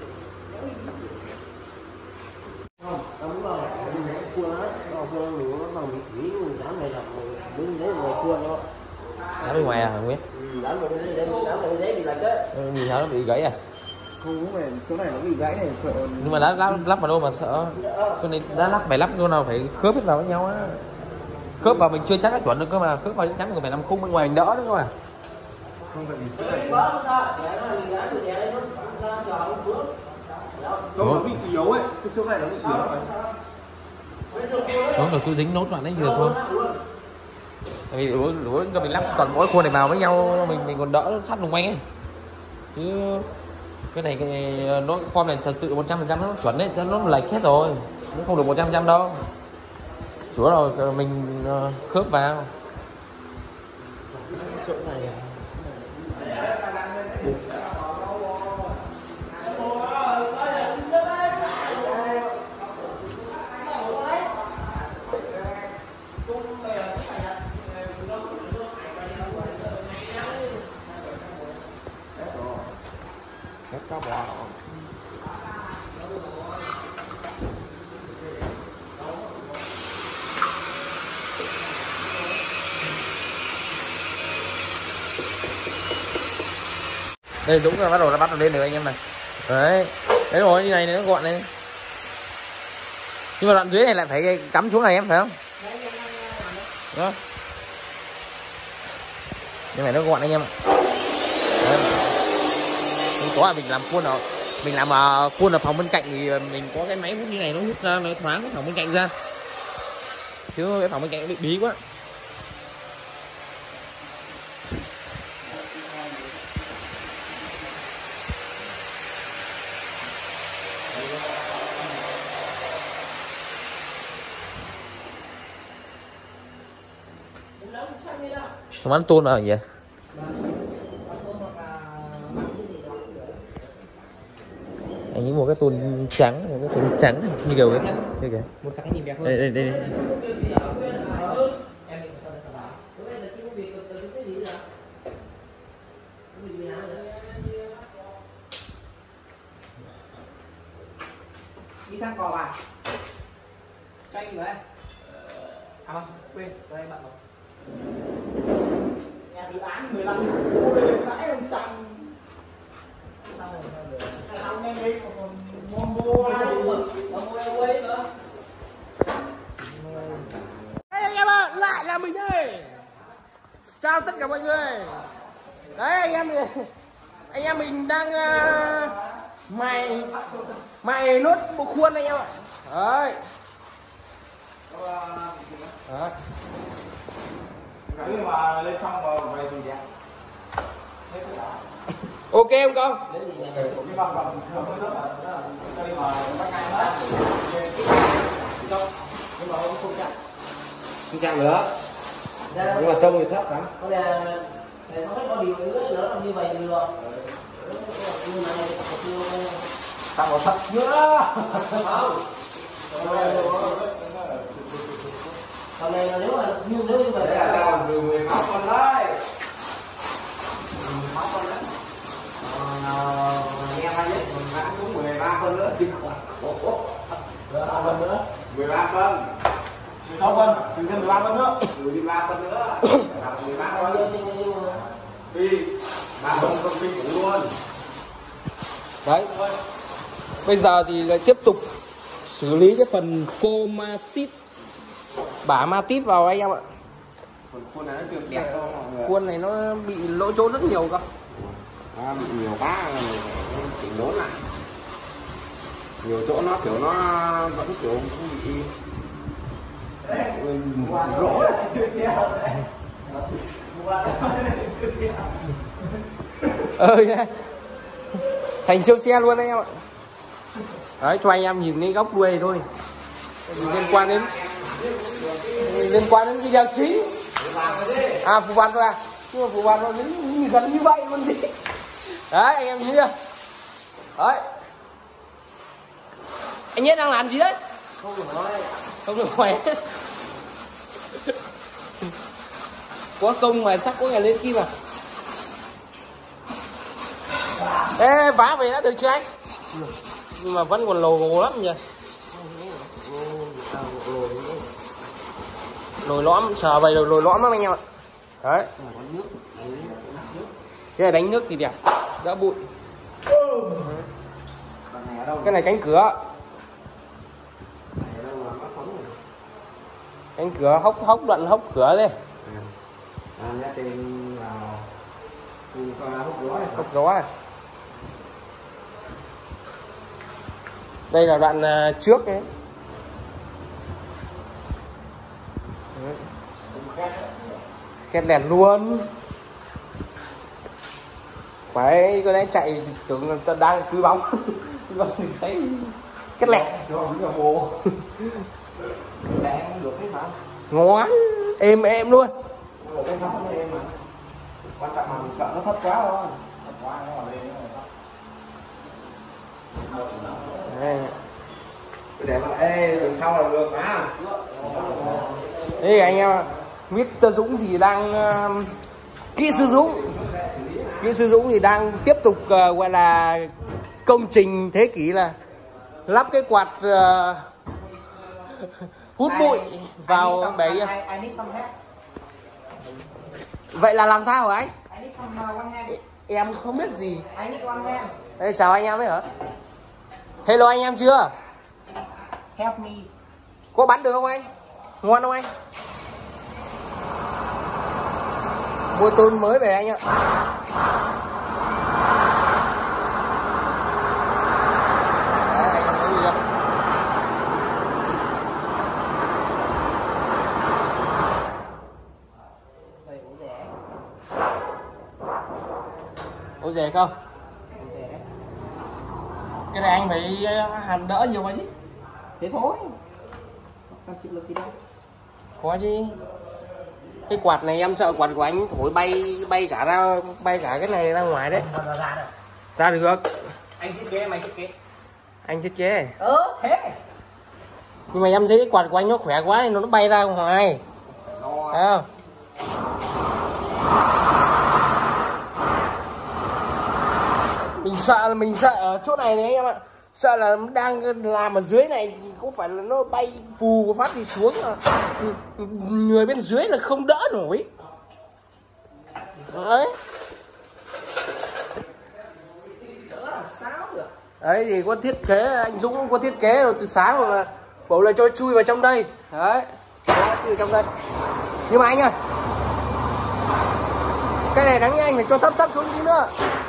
Không, đúng rồi. Cua nó, nó cua nó nó bằng bị thủy dám này là đứng đấy ngoài cua nó. Đá bên ngoài à Nguyễn? Ừ, đá vào bên đấy, đá vào bên đấy thì là chết. Ừ, nhìn sao nó bị gãy à? Không đúng rồi, chỗ này nó bị gãy này sợ. Nhưng mà đá lắp lắp vào đâu mà sợ? Cho nên đá lắp phải lắp chỗ nào phải khớp hết vào với nhau á. Khớp vào mình chưa chắc đã chuẩn được cơ mà, khớp vào chắc chắn mình phải làm khung bên ngoài mình đỡ nữa cơ mà. Không phải vì Cái đó không sao, để nó mình gắn từ đè lên nó ra trò nó vướng. chỗ nó bị yếu ấy, cái chỗ này nó bị yếu rồi. Đúng rồi, cứ dính nốt vào đấy vừa thôi. Tại vì lúa lúa mình lắp toàn mỗi khuôn này vào với nhau mình mình còn đỡ sắt xung quanh ấy. Chứ cái này cái nó form này thật sự một trăm phần trăm nó chuẩn đấy, nó lệch hết rồi. Nó không được một trăm phần trăm đâu. Chủ yếu là mình khớp vào. Chỗ này Cá bò. Đây đúng là bắt đầu nó bắt đầu lên rồi anh em này. Đấy. Đấy rồi, như này nó gọn lên. Nhưng mà đoạn dưới này lại phải cắm xuống này em phải không? Đó. Như này nó gọn anh em ạ. Đấy. Không có là mình làm khuôn nào mình làm uh, khuôn ở phòng bên cạnh thì mình có cái máy hút như này nó hút ra nó thoáng cái phòng bên cạnh ra, chứ cái phòng bên cạnh nó bị bí quá. Không ăn tôn vào gì vậy? Anh nghĩ một cái tôn trắng, một cái tôn trắng như kiểu cái như kìa. một trắng nhìn đẹp hơn. Đây đây đây. đây. Đi sang cò à? Cho anh với. À không, quên, cho anh bạn rồi. Nhà dự án mười lăm ôi vãi ông xanh. Sao em đi còn mua ai mua quay nữa. Đây anh em ơi, lại là mình đây. Chào tất cả mọi người. Đấy anh em mình, anh em mình đang uh, mày mày nốt bộ khuôn anh em ạ. Đấy. Đấy. Cái mà lên xong mà về thì đẹp. Ok không con? Cái bằng bằng thường mới đó là cây mà bắt ngay hết. Nhưng mà không chặt. Không chạm nữa. Nhưng mà trông thì thấp lắm. Có là để xong hết có điều nữa nữa như vậy thì được. Tao có thấp nữa. Không. Còn này là nếu mà như nếu như vậy Đấy là tao mười mười sáu con đấy. mười sáu con đấy. Nghe hai nhất mình bán cũng mười ba phân nữa chứ không. ba phân nữa. mười ba phân. mười sáu phân, trừ thêm mười ba phân nữa. Trừ đi ba phân nữa. Là mười ba phân. Đi. ba phân công ty cũng luôn. Đấy. Bây giờ thì lại tiếp tục xử lý cái phần comasit, bả matit vào anh em ạ. Còn khuôn này nó chưa đẹp đâu mọi người. Khuôn này nó bị lỗ chỗ rất nhiều cơ. À, bị nhiều quá chỉnh đốn lại. Nhiều chỗ nó kiểu nó vẫn kiểu không bị rỗ. Ờ nha. Thành siêu xe luôn anh em ạ. Đấy, cho anh em nhìn cái góc đuôi thôi. Liên quan đến liên quan đến video chính. À, phù văn thôi à. Nhưng mà phù văn nó nhìn gần như vậy luôn gì. Đấy, anh em nhìn chưa? Đấy. Anh Nhất đang làm gì đấy? Không được nói. Không được khỏe. Có công mà chắc có ngày lên kim à. Ê, vá về đã được chưa anh? Nhưng mà vẫn còn lồ gồ lắm nhỉ. Lồi lõm, sờ vậy rồi lồi lõm lắm anh em ạ. Đấy. Cái này đánh nước thì đẹp, đỡ bụi. Cái này cánh cửa. Cánh cửa hốc hốc đoạn hốc cửa đây. Hốc gió à. Đây là đoạn uh, trước đấy. Khét lẹt luôn. Phải cái đấy chạy tưởng ta đang túi bóng. Túi bóng thì thấy khét lẹt. Ngon, êm êm luôn. Quan trọng là sợ nó thấp quá thôi. Thấp quá nó ở đây Đây. để mà ê đường sau là được á. Đây anh em, mít tơ Dũng thì đang uh, kỹ sư Dũng, kỹ sư Dũng thì đang tiếp tục uh, gọi là công trình thế kỷ là lắp cái quạt uh, hút bụi vào bể. Vậy là làm sao hả anh? Em không biết gì. Đây chào anh em ấy hả? Hello anh em chưa? Help me. Có bắn được không anh? Ngon không anh? Mua tôn mới về anh ạ. Đấy, anh thấy gì không? Ủa rẻ không? Cái này anh phải hành đỡ nhiều mà chứ. Thế thôi. Không chịu lực gì đâu. Có chứ. Cái quạt này em sợ quạt của anh thổi bay bay cả ra bay cả cái này ra ngoài đấy. Ra được. Ra được. Anh thiết kế mày thiết kế. Anh thiết kế. Ờ thế. Nhưng mà em thấy cái quạt của anh nó khỏe quá nên nó bay ra ngoài. Thấy không? Mình sợ là mình sợ ở chỗ này này anh em ạ. Sợ là đang làm ở dưới này thì có phải là nó bay phù phát thì xuống là người bên dưới là không đỡ nổi. Đấy. Đỡ làm sao được. Đấy thì có thiết kế, anh Dũng cũng có thiết kế rồi từ sáng rồi là bảo là cho chui vào trong đây. Đấy. Đó, chui vào trong đây. Nhưng mà anh ơi, cái này đáng nhẽ anh phải cho thấp thấp xuống tí nữa.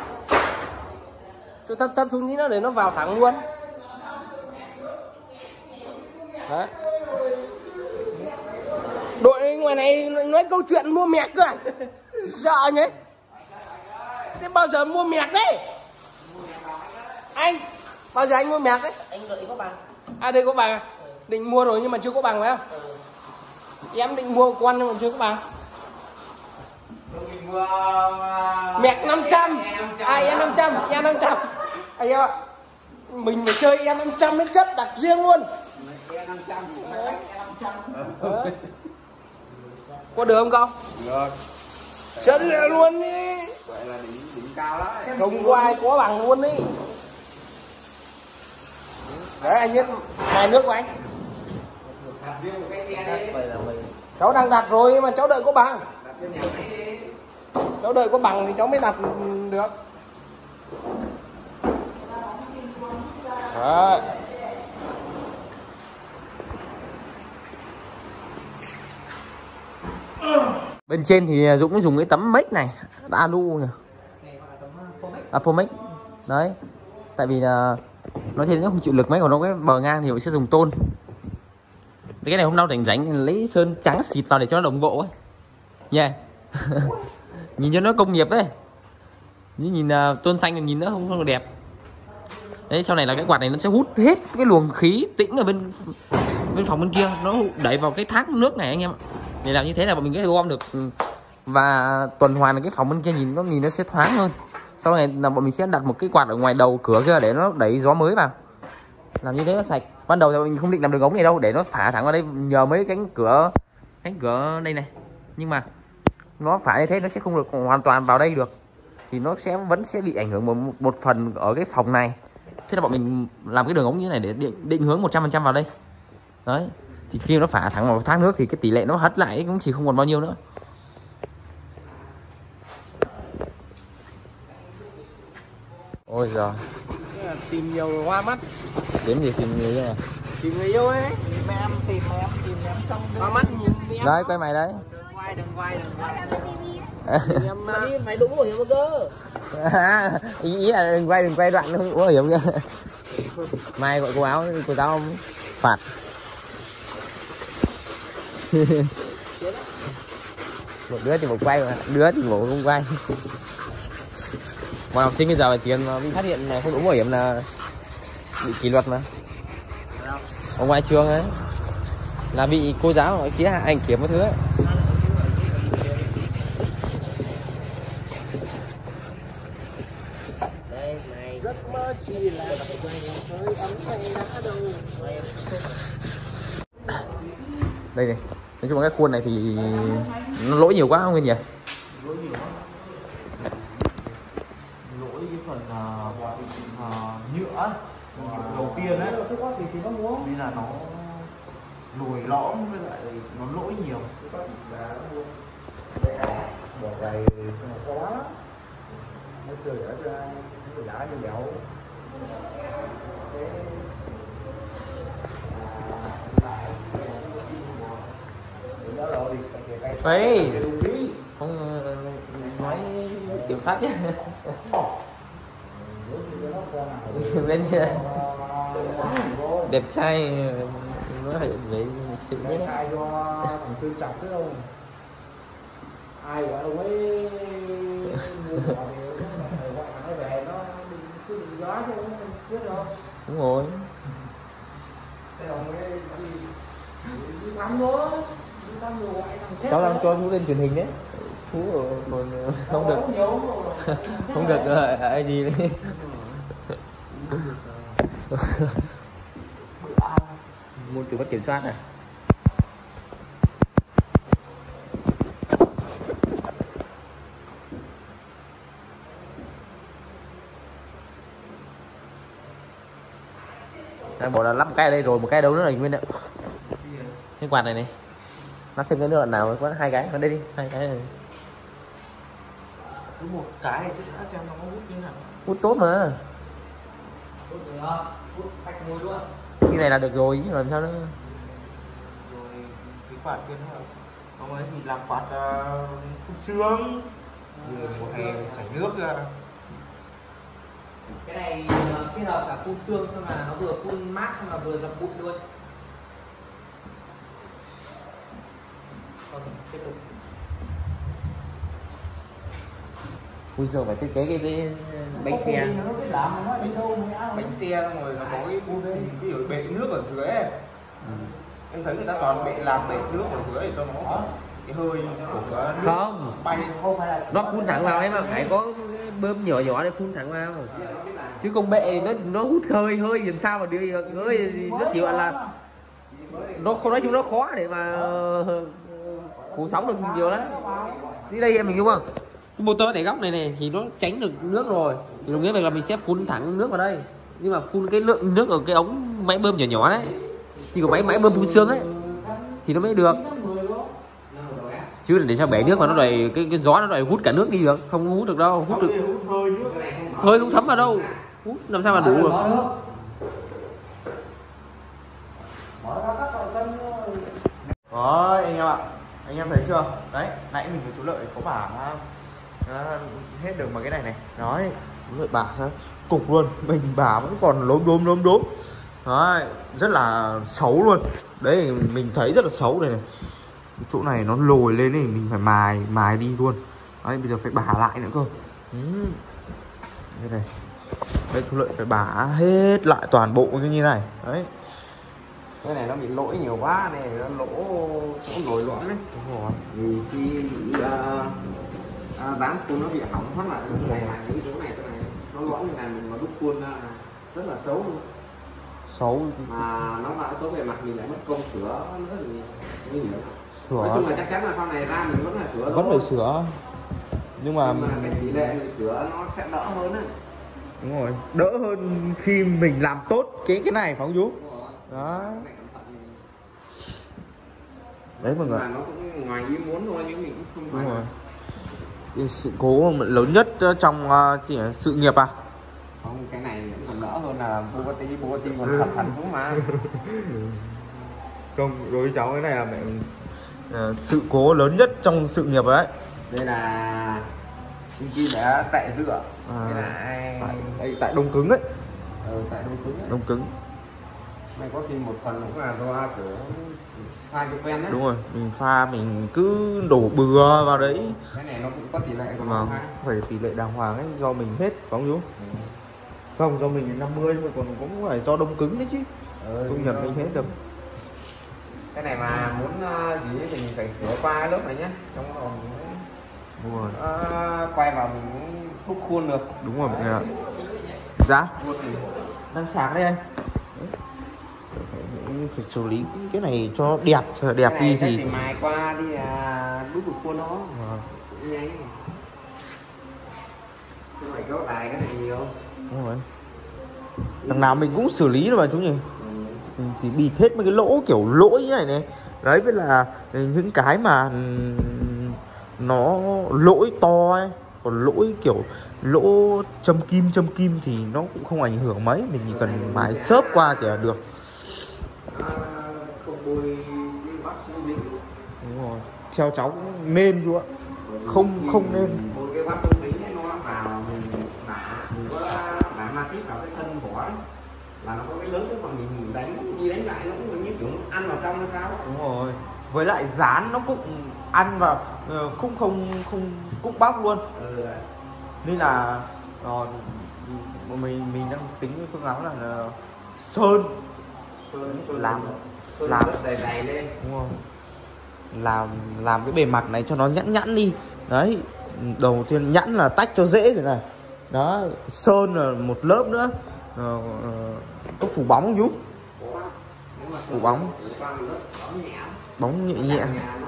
Cho thấp thấp xuống tí nữa để nó vào thẳng luôn. Đấy. Đội ngoài này nói câu chuyện mua mẹc cơ à? Sợ nhé. Thế bao giờ mua mẹc đấy? Anh, bao giờ anh mua mẹc đấy? Anh đợi có bằng. À đây có bằng à? Định mua rồi nhưng mà chưa có bằng phải không? Ừ. Em định mua con nhưng mà chưa có bằng. Mẹc năm trăm. À em năm trăm, em năm trăm. Anh em ạ. Mình phải chơi em năm trăm đến chất đặc riêng luôn. Có được không cậu? Được. Chất luôn đi. Vậy là đỉnh đỉnh cao đó. Không có ai có bằng luôn đi. Đấy anh nhất mài nước của anh. Cháu đang đặt rồi mà cháu đợi có bằng. Cháu đợi có bằng thì cháu mới đặt được. Đấy. Bên trên thì Dũng dùng cái tấm make này, alu này. À Fomex. Đấy. Tại vì là nó trên nó không chịu lực mấy, còn nó cái bờ ngang thì mình sẽ dùng tôn. Cái này hôm nào rảnh rảnh lấy sơn trắng xịt vào để cho nó đồng bộ ấy. Nha. Yeah. Nhìn cho nó công nghiệp đấy. Nhìn, nhìn uh, tôn xanh nhìn nó không không được đẹp. Đấy, sau này là cái quạt này nó sẽ hút hết cái luồng khí tĩnh ở bên bên phòng bên kia, nó đẩy vào cái thác nước này anh em ạ. Để làm như thế là bọn mình có thể gom được và tuần hoàn cái phòng bên kia nhìn nó nhìn nó sẽ thoáng hơn. Sau này là bọn mình sẽ đặt một cái quạt ở ngoài đầu cửa kia để nó đẩy gió mới vào. Làm như thế nó sạch. ban đầu thì mình không định làm đường ống này đâu, để nó phả thẳng vào đây nhờ mấy cánh cửa cánh cửa đây này, nhưng mà nó phả như thế nó sẽ không được hoàn toàn vào đây được, thì nó sẽ vẫn sẽ bị ảnh hưởng một, một phần ở cái phòng này. Thế là bọn mình làm cái đường ống như thế này để định, định hướng một trăm phần trăm vào đây. Đấy, thì khi nó phả thẳng vào thác nước thì cái tỷ lệ nó hất lại cũng chỉ không còn bao nhiêu nữa. Ôi giời, tìm nhiều hoa mắt. đến gì tìm người này. Tìm người yêu ấy. Tìm em, tìm em, tìm em trong hoa mắt nhìn em. Đấy, quay mày đấy. Đừng quay, đừng quay, đừng quay. Em mà đi, mày đúng bảo hiểm cơ. ý, ý là đừng quay, đừng quay đoạn không có hiểu chưa. Mai gọi cô áo, cô giáo phạt. Một đứa thì một quay mà, đứa thì một không quay. Mọi học sinh bây giờ phải tiền mà bị phát hiện không đúng bảo hiểm là bị kỷ luật mà. Ở ngoài trường ấy là bị cô giáo ở phía anh kiểm một thứ ấy. Đây này giấc mơ chỉ là hơi ấm hay đã đâu. Đây này, nói chung là cái khuôn này thì nó lỗi nhiều quá không Nguyên nhỉ? Lỗi nhiều lắm. Lỗi cái phần uh, uh, nhựa đầu tiên đấy, nên là nó lồi lõm với lại nó lỗi nhiều. Bỏ giày khó lắm. Nó chơi ở cho ai, nó đá như béo. Ê, không nói kiểm soát chứ. Bên đẹp trai nó phải với sự nhé. Ai cho thằng Tư chọc thế không? Ai gọi ông ấy mua bỏ thì gọi nó về nó cứ gió chứ không biết đâu. Đúng rồi. Thế ông ấy đi thăm thôi. Cháu đang cho chú lên truyền hình đấy, chú còn không được không được ai gì đấy. Môn từ bất kiểm soát này. Đang bảo là lắp một cái ở đây rồi một cái đâu nữa là Nguyên ạ. Cái quạt này này lắp thêm cái nữa nào có hai cái ở đây đi, hai cái này. Cứ một cái chứ đã cho nó hút như nào. Hút tốt mà. Hút được không? Hút sạch mùi luôn. Cái này là được rồi chứ làm sao nữa. Rồi cái quạt kia nữa. Ông ấy thì làm quạt uh, phun sương. Vừa mùa hè chảy nước ra. Cái này kết hợp cả phun sương xong là nó vừa phun mát xong là vừa dập bụi luôn. Còn tiếp tục. Ui giời, phải thiết kế cái, cái bánh xe. Bánh xe rồi nó có cái cái ở bể nước ở dưới ấy. Ừ. Em thấy người ta toàn bể làm bể nước ở dưới để cho nó cái hơi của cái nước Không bay không phải là nó phun thẳng vào ấy mà phải có cái bơm nhỏ nhỏ để phun thẳng vào, chứ không bệ thì nó nó hút hơi hơi làm sao mà đi được. Hơi thì nó chỉ gọi là nó không, nói chung nó khó để mà phủ sóng được nhiều lắm. Đi đây em mình đúng không, cái motor để góc này này thì nó tránh được nước rồi, thì đồng nghĩa việc là mình sẽ phun thẳng nước vào đây, nhưng mà phun cái lượng nước ở cái ống máy bơm nhỏ nhỏ đấy, thì có máy máy bơm phun sương ấy thì nó mới được, chứ để sao bể nước mà nó đòi cái, cái gió nó đòi hút cả nước đi được, không hút được đâu, hút được hơi không thấm vào đâu, hút làm sao mà đủ được. Đó anh em ạ, anh em thấy chưa? Đấy, nãy mình với chú Lợi có bả à, hết được mà cái này này. Đấy, chú Lợi bả cục luôn, mình bả vẫn còn lốm đốm lốm đốm. Đấy, rất là xấu luôn. Đấy, mình thấy rất là xấu này này. Chỗ này nó lồi lên này, mình phải mài mài đi luôn. Đấy, bây giờ phải bả lại nữa cơ. Ừ. Đây này. Đây chú Lợi phải bả hết lại toàn bộ như thế này. Đấy. Cái này nó bị lỗi nhiều quá này, nó lỗ nó lồi lõm đấy. Đúng rồi. Vì khi bị uh, dán khuôn nó bị hỏng phát lại cái này, cái chỗ này, cái này nó lõm như này, mình mà đúc khuôn ra rất là xấu luôn. xấu mà nó đã xấu bề mặt mình lại mất công sửa nữa thì nguy hiểm. sửa Nói chung là chắc chắn là sau này ra mình vẫn phải sửa vẫn phải sửa, nhưng mà, nhưng mà cái tỷ lệ mình sửa nó sẽ đỡ hơn á. đúng rồi, đỡ hơn khi mình làm tốt cái cái này phải không chú? Đó. Đấy mọi người. Mà nó cũng ngoài ý muốn thôi nhưng mình cũng không phải. Đúng rồi. Cái sự cố lớn nhất trong uh, chỉ là sự nghiệp à? Không, cái này vẫn còn đỡ hơn là Bugatti, Bugatti còn sập hẳn xuống mà. Không, đối với cháu cái này là mẹ uh, sự cố lớn nhất trong sự nghiệp rồi đấy. Đây là Kim Kim đã tại dựa. À, Đây là ai? tại, đây, tại đông cứng đấy. Ừ, tại đông cứng đấy. Đông cứng. Này có khi một phần cũng là do của pha cho quen đấy. Đúng rồi, mình pha mình cứ đổ bừa vào đấy. Cái này nó cũng có tỷ lệ của nó. Vâng, phải tỷ lệ đàng hoàng ấy, do mình hết phải không chú? Ừ. Không, do mình năm mươi mà còn cũng phải do đông cứng đấy chứ. Ừ, công nhận mình hết được. Cái này mà muốn uh, gì thì mình phải sửa qua cái lớp này nhé. Trong đó Đúng rồi. uh, quay vào mình cũng đúc khuôn được. Đúng rồi mọi người ạ. Dạ. Đang sạc đây anh. Phải xử lý cái này cho đẹp, cho đẹp cái đi này gì. thì mài qua đi à, đúc được khuôn nó. À. Cũng nhanh. Chứ phải kéo dài cái này nhiều. Đúng rồi. Đằng nào mình cũng xử lý được mà chú nhỉ. Mình chỉ bịt hết mấy cái lỗ kiểu lỗi như này này. Đấy với là những cái mà nó lỗi to ấy. Còn lỗi kiểu lỗ châm kim châm kim thì nó cũng không ảnh hưởng mấy. Mình chỉ cần mài xớp qua thì là được. À, không bôi cái vắt xuống dính. Đúng rồi. Theo cháu cũng nên chú ạ. Không không nên. Bôi cái vắt xuống dính nó vào mình nã nã ma tiếp vào cái thân vỏ ấy. Là nó có cái lớn đó mà mình đánh đi đánh lại nó cũng như kiểu ăn vào trong hay sao. Đúng rồi. Với lại dán nó cũng ăn vào cũng không không cũng bóc luôn. Ừ. Nên là uh, mình mình đang tính cái phương án là, là sơn, Sơn, sơn làm sơn làm dày dày lên. đúng không? Làm làm cái bề mặt này cho nó nhẵn nhẵn đi. Đấy, đầu tiên nhẵn là tách cho dễ thế này. Đó, sơn là một lớp nữa. Uh, uh, có phủ bóng không chú? Phủ bóng. Bóng nhẹ nhẹ.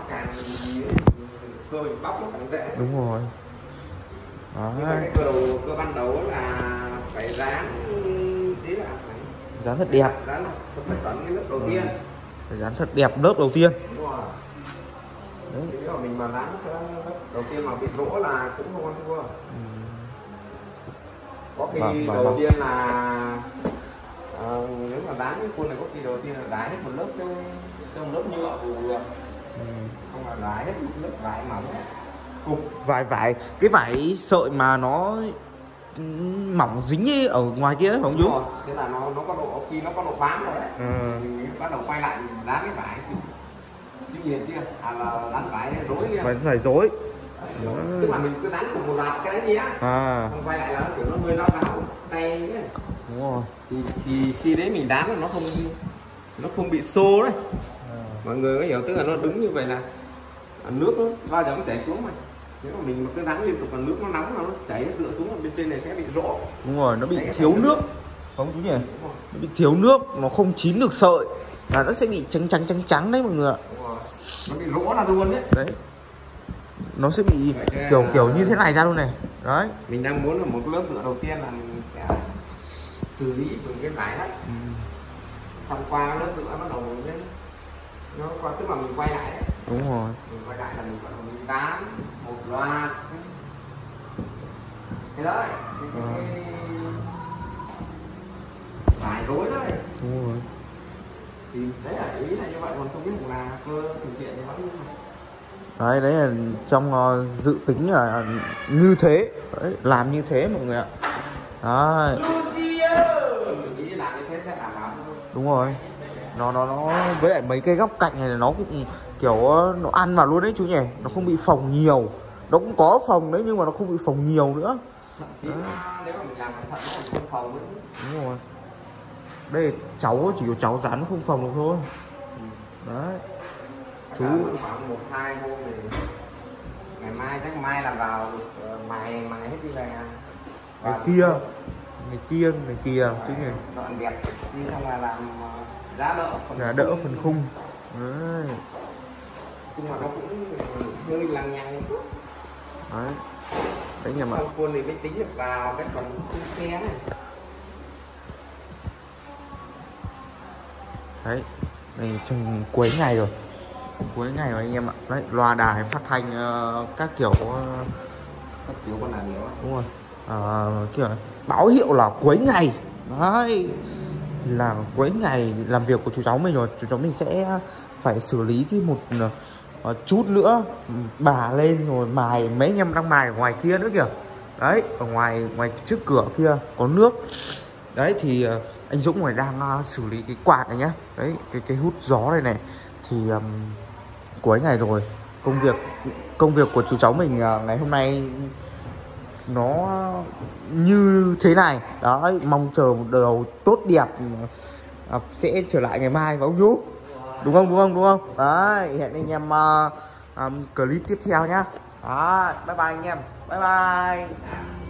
Đúng rồi. Đó. Cái cơ đầu cơ ban đầu là phải dán tí là dán thật đẹp. dán phải chọn cái lớp đầu tiên. Phải dán thật đẹp lớp đầu tiên. Đúng rồi. Đấy. Nếu mà mình mà dán cái lớp đầu tiên mà bị lỗ là cũng không ăn thua. Ừ. Có khi Vâng, vâng, đầu vâng. tiên là uh, nếu mà dán cái khuôn này có khi đầu tiên là đái hết một lớp trong, trong lớp nhựa vừa Ừ. không là đái hết một lớp vải mỏng cục Vải vải cái vải sợi mà nó ừ, mỏng dính ấy ở ngoài kia phải không chú? rồi. Thế là nó nó có độ khi nó có độ bám rồi đấy. Ừ. Mình bắt đầu quay lại mình dán cái vải chịu chịu nhiệt kia à là dán vải rối kia. Phải phải rối. Đấy, tức là mình cứ dán cùng một loạt cái đấy đi á. À. Không quay lại là kiểu nó hơi lao vào tay ấy. Đúng rồi. Thì, thì khi đấy mình dán là nó không nó không bị xô đấy. À. Mọi người có hiểu, tức là nó đứng như vậy là nước nó bao giờ cũng chảy xuống mà nếu mà mình mà cứ dán liên tục là nước nó nóng là nó chảy tựa xuống ở bên trên này sẽ bị rỗ. Đúng rồi, nó bị thiếu nước. Không chú nhỉ? Nó bị thiếu nước, nó không chín được sợi là nó sẽ bị trắng trắng trắng trắng đấy mọi người ạ. Nó bị rỗ ra luôn đấy. Đấy. Nó sẽ bị kiểu kiểu như thế này ra luôn này. Đấy. Mình đang muốn là một lớp rửa đầu tiên là mình sẽ xử lý từng cái vải đấy. Ừ. Xong qua lớp rửa bắt đầu mình lên nó qua tức là mình quay lại đấy. Đúng rồi. Mình quay lại là mình bắt đầu mình dán một loạt thế đấy cái cái vải rối đấy. Đúng rồi. Thì đấy là ý là như vậy, còn không biết là cơ thực hiện như vậy như này. Đấy, đấy là trong uh, dự tính là như thế. Đấy, làm như thế mọi người ạ. Đấy. Nghĩ là như thế sẽ đảm bảo thôi. Đúng rồi. Nó nó nó với lại mấy cây góc cạnh này nó cũng kiểu nó ăn vào luôn đấy chú nhỉ. Nó không bị phồng nhiều. Nó cũng có phồng đấy nhưng mà nó không bị phồng nhiều nữa. Thì nếu mà mình làm cẩn thận nó còn không phồng nữa. Đúng rồi. Đây cháu chỉ có cháu dán không phồng được thôi. Đấy. Chú khoảng một hai hôm thì ngày mai chắc mai là vào được mài mài hết đi về cái kia người kia người kia chứ nhỉ. Đoạn đẹp nhưng không là làm giá đỡ phần Giá đỡ phần khung. Đấy. nhưng mà nó cũng hơi lằng nhằng. Đấy. Đấy nhà bạn. Xong khuôn thì mới tính được vào cái phần khung xe này. Đấy. Đây trong cuối ngày rồi. Cuối ngày rồi anh em ạ. Đấy, loa đài phát thanh uh, các kiểu uh, Các kiểu con là nhiều. đúng rồi. Uh, kiểu báo hiệu là cuối ngày. Đấy. Là cuối ngày làm việc của chú cháu mình rồi, chú cháu mình sẽ phải xử lý thêm một uh, chút nữa, bà lên rồi mài, mấy anh em đang mài ở ngoài kia nữa kìa. Đấy, ở ngoài ngoài trước cửa kia có nước. Đấy thì uh, anh Dũng ngoài đang uh, xử lý cái quạt này nhá. Đấy, cái cái hút gió này này thì um, cuối ngày rồi, công việc công việc của chú cháu mình uh, ngày hôm nay nó như thế này. Đấy, mong chờ một đầu tốt đẹp à, sẽ trở lại ngày mai phải không Vũ? Đúng không, đúng không, đúng không? Đấy, hẹn anh em uh, um, clip tiếp theo nhá. Đó, bye bye anh em. Bye bye.